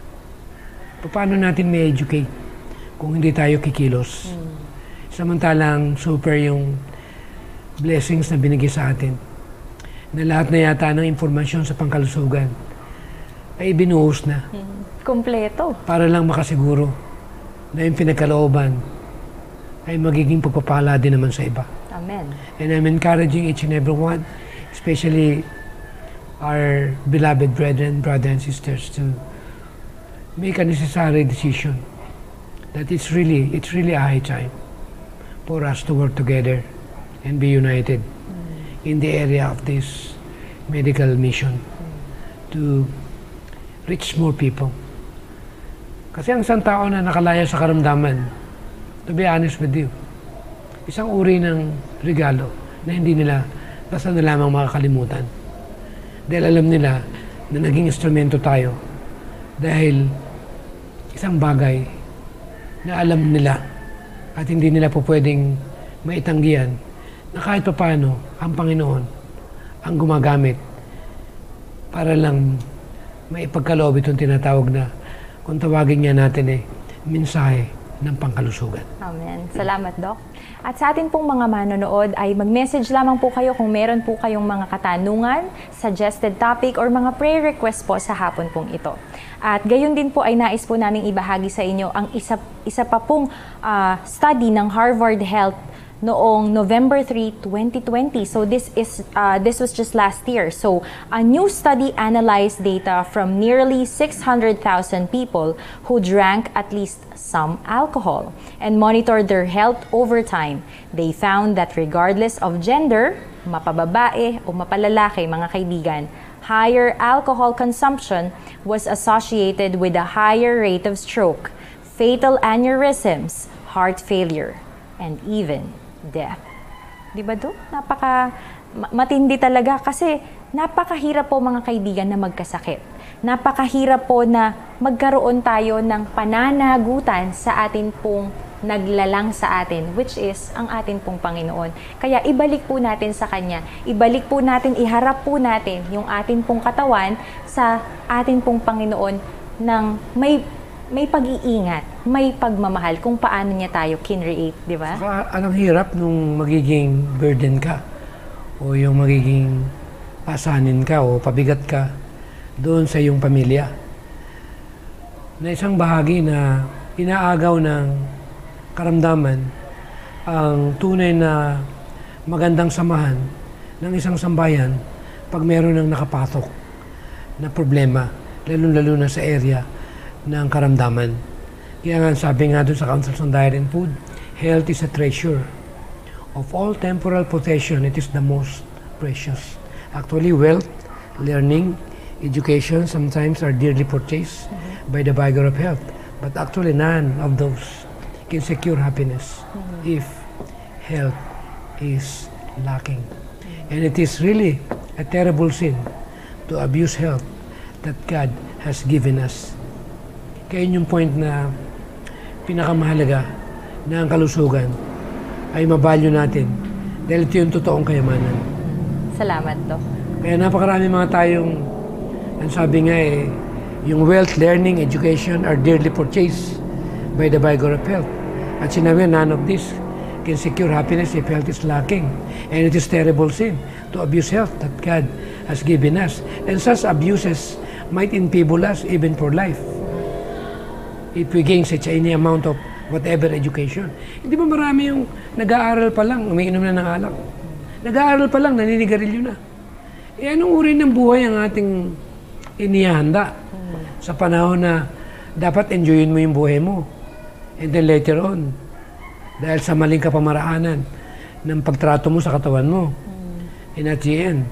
Paano natin may educate kung hindi tayo kikilos? Samantalang super yung blessings na binigay sa atin, na lahat na yata ng informasyon sa pangkalusugan ay binuhos na. Kompleto. Para lang makasiguro na yung pinagkalooban ay magiging pagpapala din naman sa iba. Amen. And I'm encouraging each and every one, especially our beloved brethren and sisters, to make a necessary decision that it's really a high time for us to work together and be united in the area of this medical mission to reach more people. Kasi ang isang tao na nakalaya sa karamdaman, to be honest with you, isang uri ng regalo na hindi nila basta na lamang makakalimutan. Dahil alam nila na naging instrumento tayo dahil isang bagay na alam nila at hindi nila po pwedeng maitanggihan na kahit paano ang Panginoon ang gumagamit para lang maipagkaloob itong tinatawag na, kung tawagin niya natin mensahe ng pangkalusugan. Amen. Salamat, Doc. At sa atin pong mga manonood ay mag-message lamang po kayo kung meron po kayong mga katanungan, suggested topic, or mga prayer request po sa hapon pong ito. At gayon din po ay nais po naming ibahagi sa inyo ang isa pa pong study ng Harvard Health noong November 3, 2020. So this was just last year. So a new study analyzed data from nearly 600,000 people who drank at least some alcohol and monitored their health over time. They found that regardless of gender, mapababae o mapalalaki, mga kaibigan, higher alcohol consumption was associated with a higher rate of stroke, fatal aneurysms, heart failure, and even death. Di ba do? Matindi talaga kasi napakahirap po mga kaibigan na magkasakit. Napakahirap po na magkaroon tayo ng pananagutan sa atin pong naglalang sa atin, which is ang atin pong Panginoon. Kaya ibalik po natin sa Kanya. Ibalik po natin, iharap po natin yung atin pong katawan sa atin pong Panginoon ng may pag-iingat, may pagmamahal kung paano niya tayo kinreate, di ba? Saka, anong hirap nung magiging burden ka o yung magiging pasanin ka o pabigat ka doon sa iyong pamilya. Na isang bahagi na inaagaw ng karamdaman ang tunay na magandang samahan ng isang sambayan pag meron ng nakapatok na problema, lalo-lalo na sa area ng karamdaman. Kaya nga sabi nga doon sa Council on Diet and Food, health is a treasure. Of all temporal possession, it is the most precious. Actually, wealth, learning, education sometimes are dearly purchased by the beggar of health. But actually, none of those can secure happiness if health is lacking. And it is really a terrible sin to abuse health that God has given us. Kaya yung point na pinakamahalaga na ang kalusugan ay mabalyo natin dahil ito yung totoong kayamanan. Salamat, Doc. Kaya napakarami mga tayong, ang sabi nga yung wealth, learning, education are dearly purchased by the beggar of health. At sinabi, none of this can secure happiness if health is lacking. And it is terrible sin to abuse health that God has given us. And such abuses might enfeeble us even for life if we gain such any amount of whatever education. Hindi ba marami yung nag-aaral pa lang, umiinom na ng alak? Nag-aaral pa lang, naninigarilyo na. Anong uri ng buhay ang ating inihanda sa panahon na dapat enjoyin mo yung buhay mo? And then later on, dahil sa maling kapamaraanan ng pagtrato mo sa katawan mo, and at the end,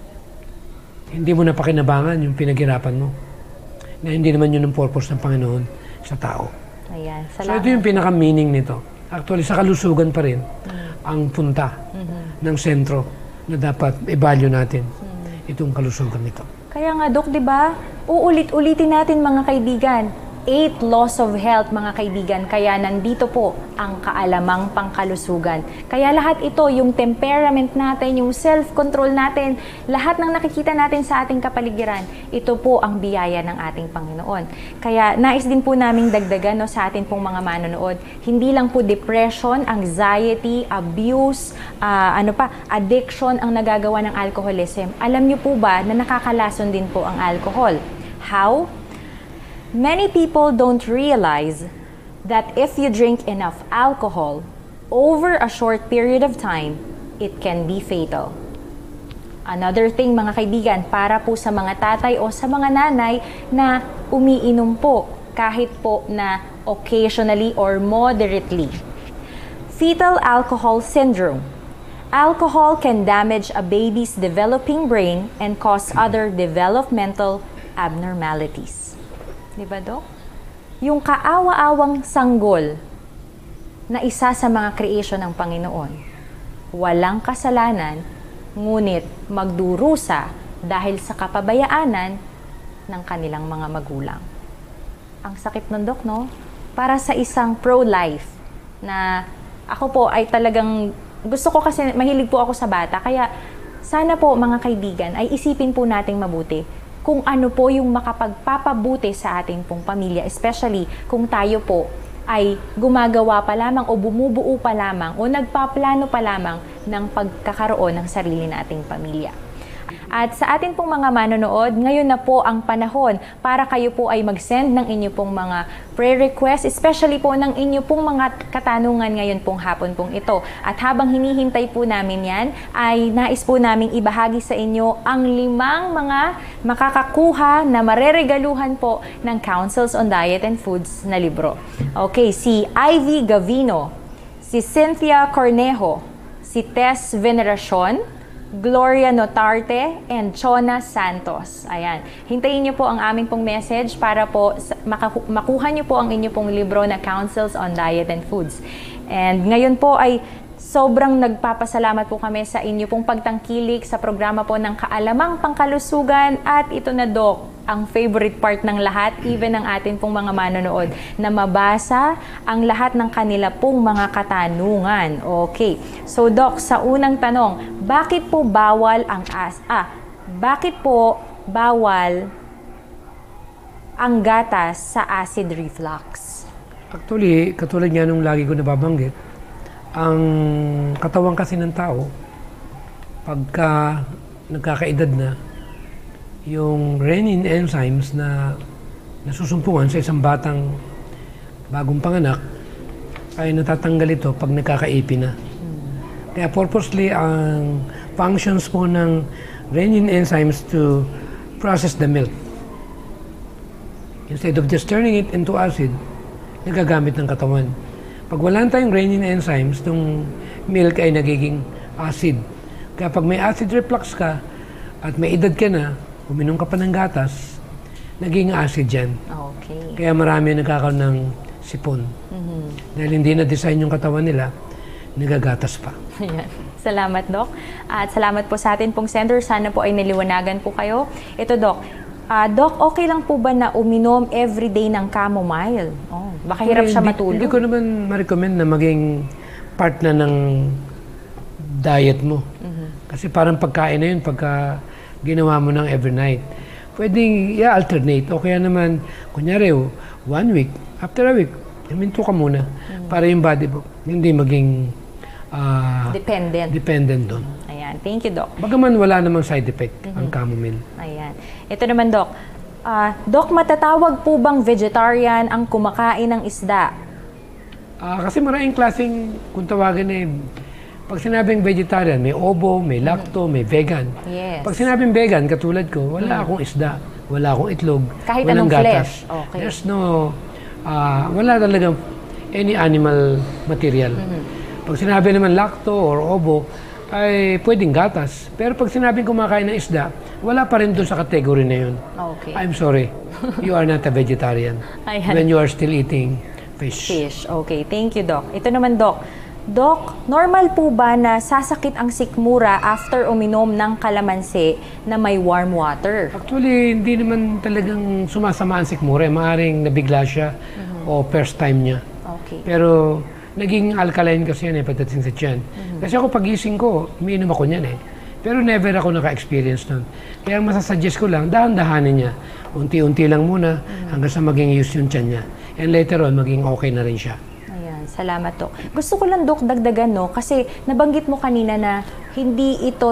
hindi mo napakinabangan yung pinaghirapan mo. Na hindi naman yun ang purpose ng Panginoon sa tao. Ayan, so ito yung pinaka-meaning nito. Actually, sa kalusugan pa rin ang punta ng sentro na dapat i-value natin itong kalusugan nito. Kaya nga, Dok, di ba? Uulit-ulitin natin mga kaibigan. 8 laws of health, mga kaibigan. Kaya nandito po ang Kaalamang Pangkalusugan. Kaya lahat ito, yung temperament natin, yung self-control natin, lahat ng nakikita natin sa ating kapaligiran, ito po ang biyaya ng ating Panginoon. Kaya nais din po naming dagdagan sa atin pong mga manonood, hindi lang po depression, anxiety, abuse, addiction ang nagagawa ng alcoholism. Alam niyo po ba na nakakalason din po ang alcohol? How? Many people don't realize that if you drink enough alcohol over a short period of time, it can be fatal. Another thing, mga kaibigan, para po sa mga tatay o sa mga nanay na umiinom po kahit po na occasionally or moderately. Fetal alcohol syndrome. Alcohol can damage a baby's developing brain and cause other developmental abnormalities. Diba, Dok? Yung kaawa-awang sanggol na isa sa mga creation ng Panginoon, walang kasalanan, ngunit magdurusa dahil sa kapabayaanan ng kanilang mga magulang. Ang sakit nun, Dok, no? Para sa isang pro-life na ako po ay talagang gusto ko kasi mahilig po ako sa bata, kaya sana po mga kaibigan ay isipin po nating mabuti kung ano po yung makapagpapabuti sa ating pong pamilya, especially kung tayo po ay gumagawa pa lamang o bumubuo pa lamang o nagpaplano pa lamang ng pagkakaroon ng sarili nating pamilya. At sa atin pong mga manonood, ngayon na po ang panahon para kayo po ay mag-send ng inyo pong mga prayer request, especially po ng inyo pong mga katanungan ngayon pong hapon pong ito. At habang hinihintay po namin yan, ay nais po namin ibahagi sa inyo ang 5 mga makakakuha na mareregaluhan po ng Councils on Diet and Foods na libro. Okay, si Ivy Gavino, si Cynthia Cornejo, si Tess Veneracion, Gloria Notarte, and Chona Santos. Ayan. Hintayin niyo po ang aming pong message para po makuha niyo po ang inyo pong libro na Counsels on Diet and Foods. And ngayon po ay sobrang nagpapasalamat po kami sa inyo pong pagtangkilik sa programa po ng Kaalamang Pangkalusugan. At ito na, Doc, ang favorite part ng lahat, even ng atin pong mga manonood, na mabasa ang lahat ng kanila pong mga katanungan. Okay. So, Doc, sa unang tanong, bakit po bawal ang gatas sa acid reflux? Actually, katulad nga nung lagi ko nababanggit, ang katawan kasi ng tao, pagka nagkakaedad na, yung renin enzymes na nasusumpungan sa isang batang bagong panganak, ay natatanggal ito pag nagkaka-EP na. Kaya purposely, ang functions po ng renin enzymes to process the milk. Instead of just turning it into acid, nagagamit ng katawan. Pag wala tayong renin enzymes, itong milk ay nagiging acid. Kaya pag may acid reflux ka at may edad ka na, uminom ka pa ng gatas, naging acid yan. Okay. Kaya marami nagkakaroon ng sipon. Dahil hindi na-design yung katawan nila, nagagatas pa. Ayan. Salamat, Doc. At salamat po sa atin pong sender. Sana po ay naliwanagan po kayo. Ito, Doc. Doc, okay lang po ba na uminom everyday ng chamomile? Oh, baka hirap siya matulog. Hindi ko naman ma-recommend na maging part na ng diet mo. Kasi parang pagkain na yun pagka ginawa mo ng every night. Pwedeng i-alternate. O kaya naman, kunyari, 1 week, after a week, huminto ka muna para yung body mo hindi maging dependent doon. Ayan. Thank you, Doc. Bagaman wala namang side effect ang chamomile. Ayan. Ito naman, Doc. Doc, matatawag po bang vegetarian ang kumakain ng isda? Kasi maraming klaseng, kung tawagin pag sinabing vegetarian, may obo, may lacto, may vegan. Yes. Pag sinabing vegan, katulad ko, wala akong isda, wala akong itlog, kahit walang anong gatas. flesh. Okay. There's no, wala talagang any animal material. Pag sinabi naman lacto or obo, ay pwedeng gatas. Pero pag sinabing kumakain ng isda, wala pa rin doon sa category na yun. Okay. I'm sorry, you are not a vegetarian Ayan. when you are still eating fish. Okay. Thank you, Doc. Ito naman, Doc. Doc, normal po ba na sasakit ang sikmura after uminom ng kalamansi na may warm water? Actually, hindi naman talagang sumasama ang sikmura. Maaaring nabigla siya o first time niya. Okay. Pero naging alkaline kasi yan pagdating sa tiyan. Kasi ako pagising ko, umiinom ako niyan Pero never ako naka-experience nun. Kaya ang masasuggest ko lang, dahan-dahanin niya. Unti-unti lang muna hanggang sa maging used yung tiyan niya. And later on, maging okay na rin siya. Salamat, Doc. Gusto ko lang, Doc, dagdagan, no? Kasi nabanggit mo kanina na hindi ito,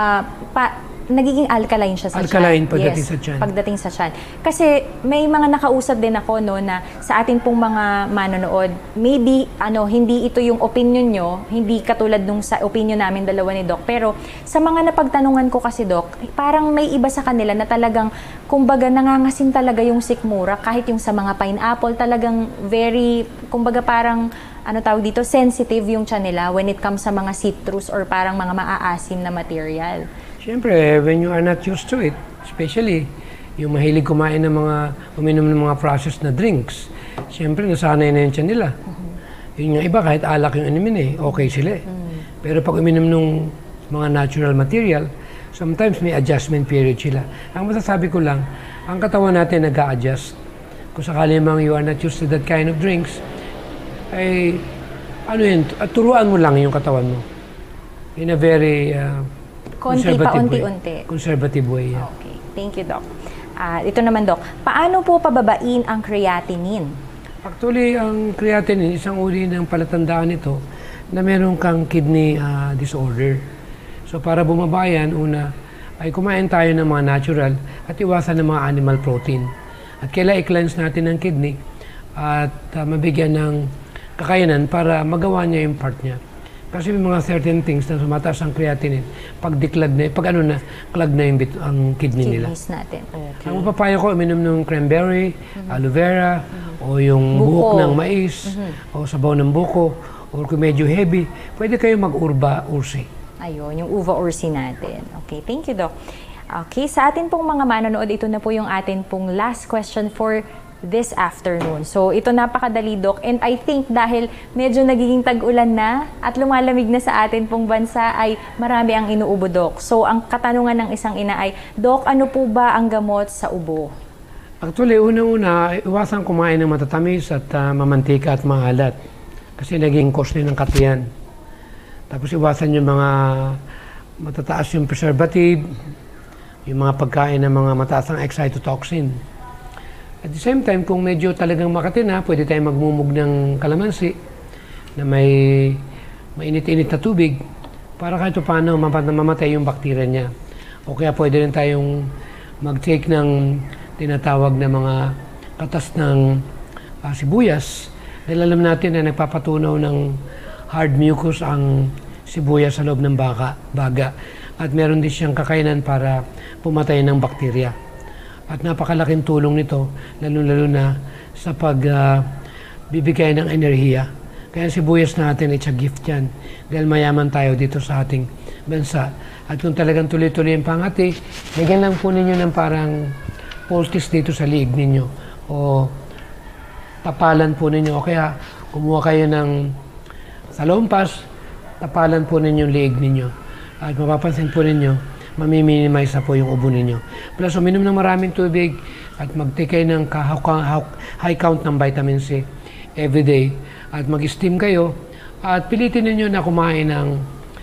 nagiging alkaline siya sa alkaline tiyan. pagdating sa tiyan. Pagdating sa tiyan. Kasi may mga nakausap din ako, no, na sa atin pong mga manonood, maybe, hindi ito yung opinion nyo, hindi katulad nung sa opinion namin dalawa ni Doc. Pero sa mga napagtanungan ko kasi, Doc, parang may iba sa kanila na talagang, kumbaga, nangangasin talaga yung sikmura, kahit yung sa mga pineapple, talagang very, kumbaga parang, tawag dito, sensitive yung tiyan nila when it comes sa mga citrus or parang mga maaasim na material. Siyempre, when you are not used to it, especially yung mahilig kumain ng uminom ng mga processed na drinks, siyempre nasanay na yun siya nila. Yun yung iba, kahit alak yung inumin okay sila Pero pag uminom ng mga natural material, sometimes may adjustment period sila. Ang masasabi ko lang, ang katawan natin nag-a-adjust. Kung sakali mang you are not used to that kind of drinks, ay, turuan mo lang yung katawan mo. In a very conservative way. Okay. Thank you, Doc. Ito naman, Doc. Paano po pababain ang creatinine? Actually, ang creatinine, isang uri ng palatandaan nito na meron kang kidney disorder. So para bumaba yan, una, ay kumain tayo ng mga natural at iwasan ng mga animal protein. At kailangan i-cleanse natin ang kidney at mabigyan ng kakayanan para magawa niya yung part niya. Kasi may mga certain things na sumataas ang creatinine. Pag declad na, clog na ang kidney nila. Kidneys natin. Okay. Ang mapapayo ko, uminom ng cranberry, aloe vera, o yung buhok ng mais, o sabaw ng buko, o kung medyo heavy, pwede kayo mag-urba, ursi. Ayun, yung uva ursi natin. Okay, thank you, Doc. Okay, sa atin pong mga manonood, ito na po yung atin pong last question for this afternoon. So, ito napakadali, Doc. And I think dahil medyo nagiging tag-ulan na at lumalamig na sa atin pong bansa, ay marami ang inuubo, Doc. So, ang katanungan ng isang ina ay, Doc, ano po ba ang gamot sa ubo? Actually, unang-una, iwasan kumain ng matatamis at mamantika at maalat. Kasi naging costly ng katiyan. Tapos iwasan yung mga matataas yung preservative, yung mga pagkain ng mga mataas ang excitotoxin. At the same time, kung medyo talagang makati na, pwede tayong magmumog ng kalamansi na may mainit-init na tubig para kahit paano mamatay yung bakterya niya. O kaya pwede rin tayong mag-take ng tinatawag na mga katas ng sibuyas. Dahil alam natin na nagpapatunaw ng hard mucus ang sibuyas sa loob ng baga. At meron din siyang kakainan para pumatay ng bakterya. At napakalaking tulong nito, lalo-lalo na sa pagbibigay ng enerhiya. Kaya sibuyas natin, it's a gift yan. Dahil mayaman tayo dito sa ating bansa. At kung talagang tuloy-tuloy ang pangati, bigyan lang po ninyo ng parang poultice dito sa liig ninyo. O tapalan po ninyo. O kaya kumuha kayo ng salompas, tapalan po ninyo yung liig ninyo. At mapapansin po ninyo, mamiminimize na po yung ubo ninyo. Plus, uminom ng maraming tubig at mag-take kayo ng high count ng vitamin C everyday. At mag-steam kayo at pilitin ninyo na kumain ng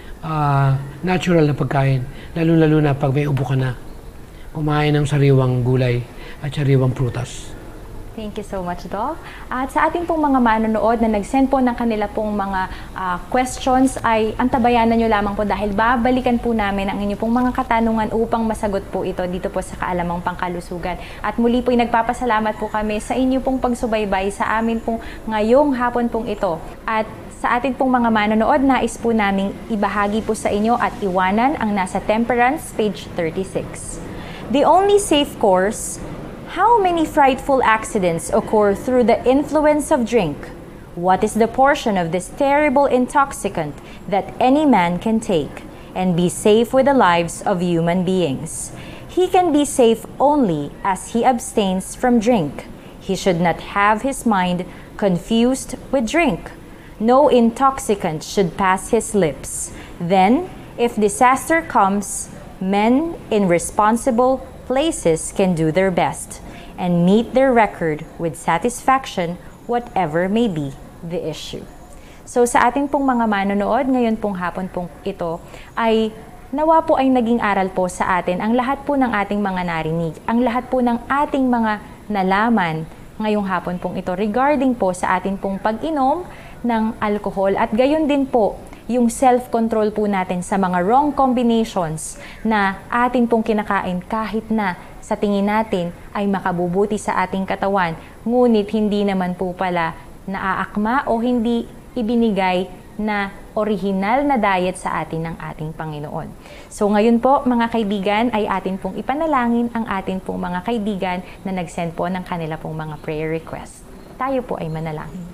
natural na pagkain. Lalo-lalo na pag may ubo ka na. Kumain ng sariwang gulay at sariwang prutas. Thank you so much, Doc. At sa ating pong mga manonood na nag-send po ng kanila pong mga questions ay antabayanan nyo lamang po dahil babalikan po namin ang inyo pong mga katanungan upang masagot po ito dito po sa Kaalamang Pangkalusugan. At muli po nagpapasalamat po kami sa inyo pong pagsubaybay sa amin pong ngayong hapon pong ito. At sa ating pong mga manonood, nais po naming ibahagi po sa inyo at iwanan ang nasa Temperance, page 36. The only safe course. How many frightful accidents occur through the influence of drink? What is the portion of this terrible intoxicant that any man can take and be safe with the lives of human beings? He can be safe only as he abstains from drink. He should not have his mind confused with drink. No intoxicant should pass his lips. Then, if disaster comes, men in responsible places can do their best and meet their record with satisfaction, whatever may be the issue. So sa ating pong mga manonood, ngayon pong hapon pong ito, ay nawa po ay naging aral po sa atin ang lahat po ng ating mga narinig, ang lahat po ng ating mga nalaman ngayong hapon pong ito regarding po sa ating pong pag-inom ng alcohol at gayon din po yung self-control po natin sa mga wrong combinations na atin pong kinakain kahit na sa tingin natin ay makabubuti sa ating katawan, ngunit hindi naman po pala naaakma o hindi ibinigay na orihinal na diet sa atin ng ating Panginoon. So ngayon po mga kaibigan ay atin pong ipanalangin ang atin pong mga kaibigan na nag-send po ng kanila pong mga prayer request. Tayo po ay manalangin.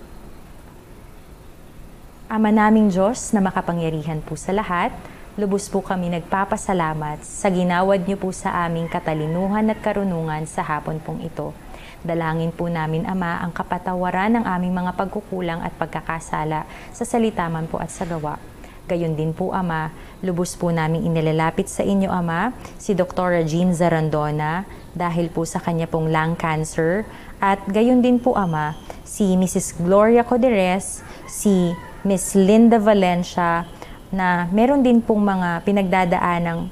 Ama naming Diyos na makapangyarihan po sa lahat, lubos po kami nagpapasalamat sa ginawad niyo po sa aming katalinuhan at karunungan sa hapon pong ito. Dalangin po namin, Ama, ang kapatawaran ng aming mga pagkukulang at pagkakasala sa salita man po at sa gawa. Gayon din po, Ama, lubos po namin inilalapit sa inyo, Ama, si Dr. Jean Zarandona dahil po sa kanya pong lung cancer at gayon din po, Ama, si Mrs. Gloria Coderes, si Miss Linda Valencia, na meron din pong mga pinagdadaan ng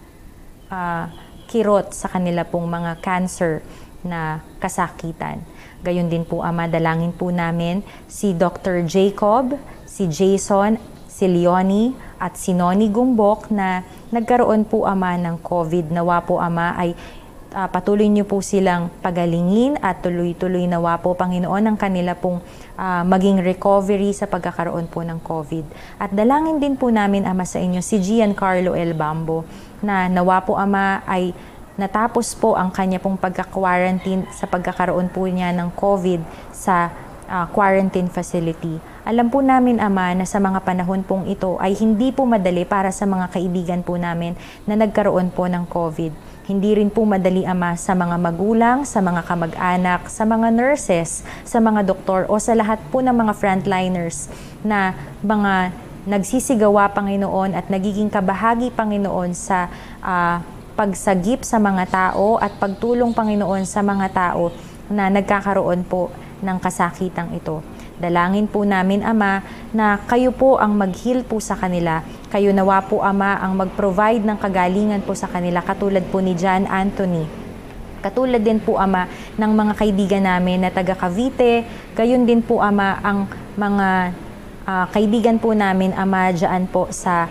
kirot sa kanila pong mga cancer na kasakitan. Gayon din po, Ama, dalangin po namin si Dr. Jacob, si Jason, si Leonie, at si Noni Gumbok na nagkaroon po, Ama, ng COVID. Nawa po, Ama, ay patuloy niyo po silang pagalingin at tuloy-tuloy nawa po, Panginoon, ang kanila pong maging recovery sa pagkakaroon po ng COVID. At dalangin din po namin, Ama, sa inyo si Giancarlo L. Bambo na nawa po, Ama, ay natapos po ang kanya pong pagka-quarantine sa pagkakaroon po niya ng COVID sa quarantine facility. Alam po namin, Ama, na sa mga panahon pong ito ay hindi po madali para sa mga kaibigan po namin na nagkaroon po ng COVID. Hindi rin po madali, Ama, sa mga magulang, sa mga kamag-anak, sa mga nurses, sa mga doktor o sa lahat po ng mga frontliners na mga nagsisigawa, Panginoon, at nagiging kabahagi, Panginoon, sa pagsagip sa mga tao at pagtulong, Panginoon, sa mga tao na nagkakaroon po ng kasakitang ito. Dalangin po namin, Ama, na kayo po ang mag-heal po sa kanila. Kayo nawa po, Ama, ang mag-provide ng kagalingan po sa kanila, katulad po ni John Anthony. Katulad din po, Ama, ng mga kaibigan namin na taga Cavite. Gayon din po, Ama, ang mga kaibigan po namin, Ama, dyan po sa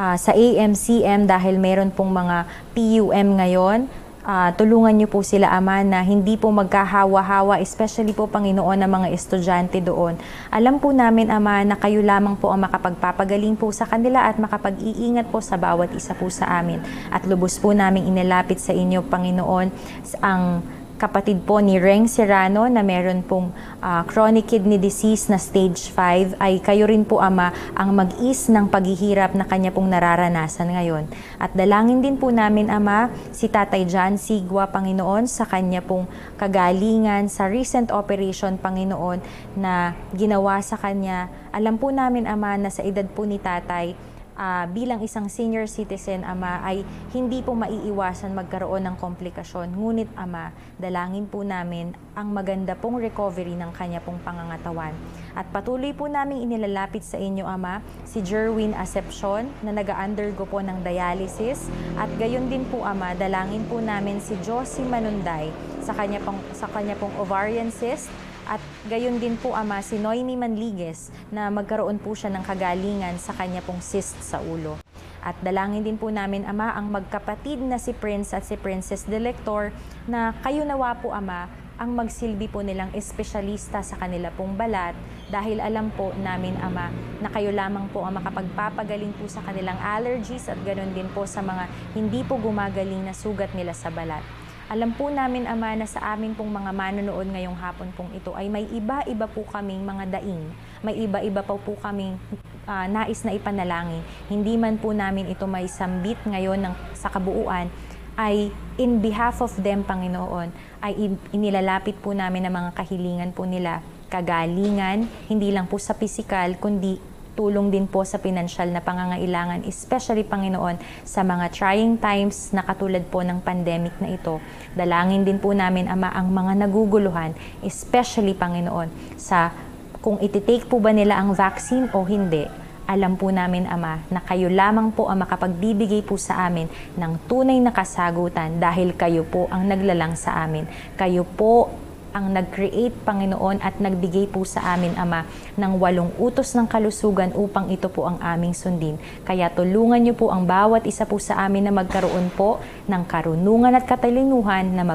AMCM dahil meron pong mga PUM ngayon. Tulungan niyo po sila, Ama, na hindi po magkahawa-hawa, especially po, Panginoon, ng mga estudyante doon. Alam po namin, Ama, na kayo lamang po ang makapagpapagaling po sa kanila at makapag-iingat po sa bawat isa po sa amin. At lubos po namin inilapit sa inyo, Panginoon, ang kapatid po ni Reng Serrano na meron pong chronic kidney disease na stage 5, ay kayo rin po, Ama, ang mag-is ng paghihirap na kanya pong nararanasan ngayon. At dalangin din po namin, Ama, si Tatay John Sigwa, Panginoon, sa kanya pong kagalingan sa recent operation, Panginoon, na ginawa sa kanya. Alam po namin, Ama, na sa edad po ni Tatay, bilang isang senior citizen, Ama, ay hindi po maiiwasan magkaroon ng komplikasyon. Ngunit, Ama, dalangin po namin ang maganda pong recovery ng kanya pong pangangatawan. At patuloy po namin inilalapit sa inyo, Ama, si Jerwin Acepcion na nag-undergo po ng dialysis. At gayon din po, Ama, dalangin po namin si Josie Manunday sa kanya pong ovarian cyst. At gayon din po, Ama, si Noemi Manligues na magkaroon po siya ng kagalingan sa kanya pong cyst sa ulo. At dalangin din po namin, Ama, ang magkapatid na si Prince at si Princess Delector na kayo nawa po, Ama, ang magsilbi po nilang espesyalista sa kanila pong balat dahil alam po namin, Ama, na kayo lamang po ang makapagpapagaling po sa kanilang allergies at ganon din po sa mga hindi po gumagaling na sugat nila sa balat. Alam po namin, Ama, na sa amin pong mga manonood ngayong hapon pong ito ay may iba-iba po kaming mga daing. May iba-iba po kaming nais na ipanalangin. Hindi man po namin ito may sambit ngayon sa kabuuan, ay in behalf of them, Panginoon, ay inilalapit po namin ang mga kahilingan po nila. Kagalingan, hindi lang po sa pisikal, kundi tulong din po sa pinansyal na pangangailangan, especially, Panginoon, sa mga trying times na katulad po ng pandemic na ito. Dalangin din po namin, Ama, ang mga naguguluhan, especially, Panginoon, sa kung ititake po ba nila ang vaccine o hindi. Alam po namin, Ama, na kayo lamang po ang makapagbibigay po sa amin ng tunay na kasagutan dahil kayo po ang naglalang sa amin. Kayo po ang nag-create, Panginoon, at nagbigay po sa amin, Ama, ng 8 utos ng kalusugan upang ito po ang aming sundin. Kaya tulungan niyo po ang bawat isa po sa amin na magkaroon po ng karunungan at katalinuhan na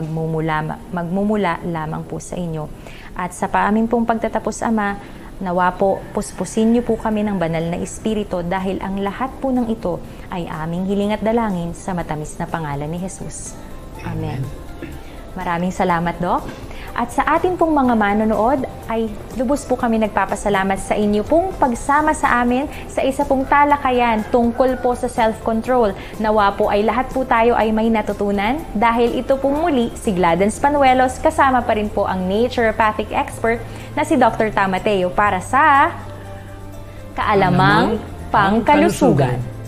magmumula lamang po sa inyo. At sa paamin pong pagtatapos, Ama, nawa po, puspusin niyo po kami ng banal na Espiritu dahil ang lahat po ng ito ay aming hiling at dalangin sa matamis na pangalan ni Jesus. Amen. Maraming salamat, Doc. At sa atin pong mga manonood, ay lubos po kami nagpapasalamat sa inyo pong pagsama sa amin sa isa pong talakayan tungkol po sa self-control. Nawa po ay lahat po tayo ay may natutunan dahil ito pong muli si Gladense Panuelos, kasama pa rin po ang naturopathic expert na si Dr. Mateo para sa Kaalamang Pangkalusugan.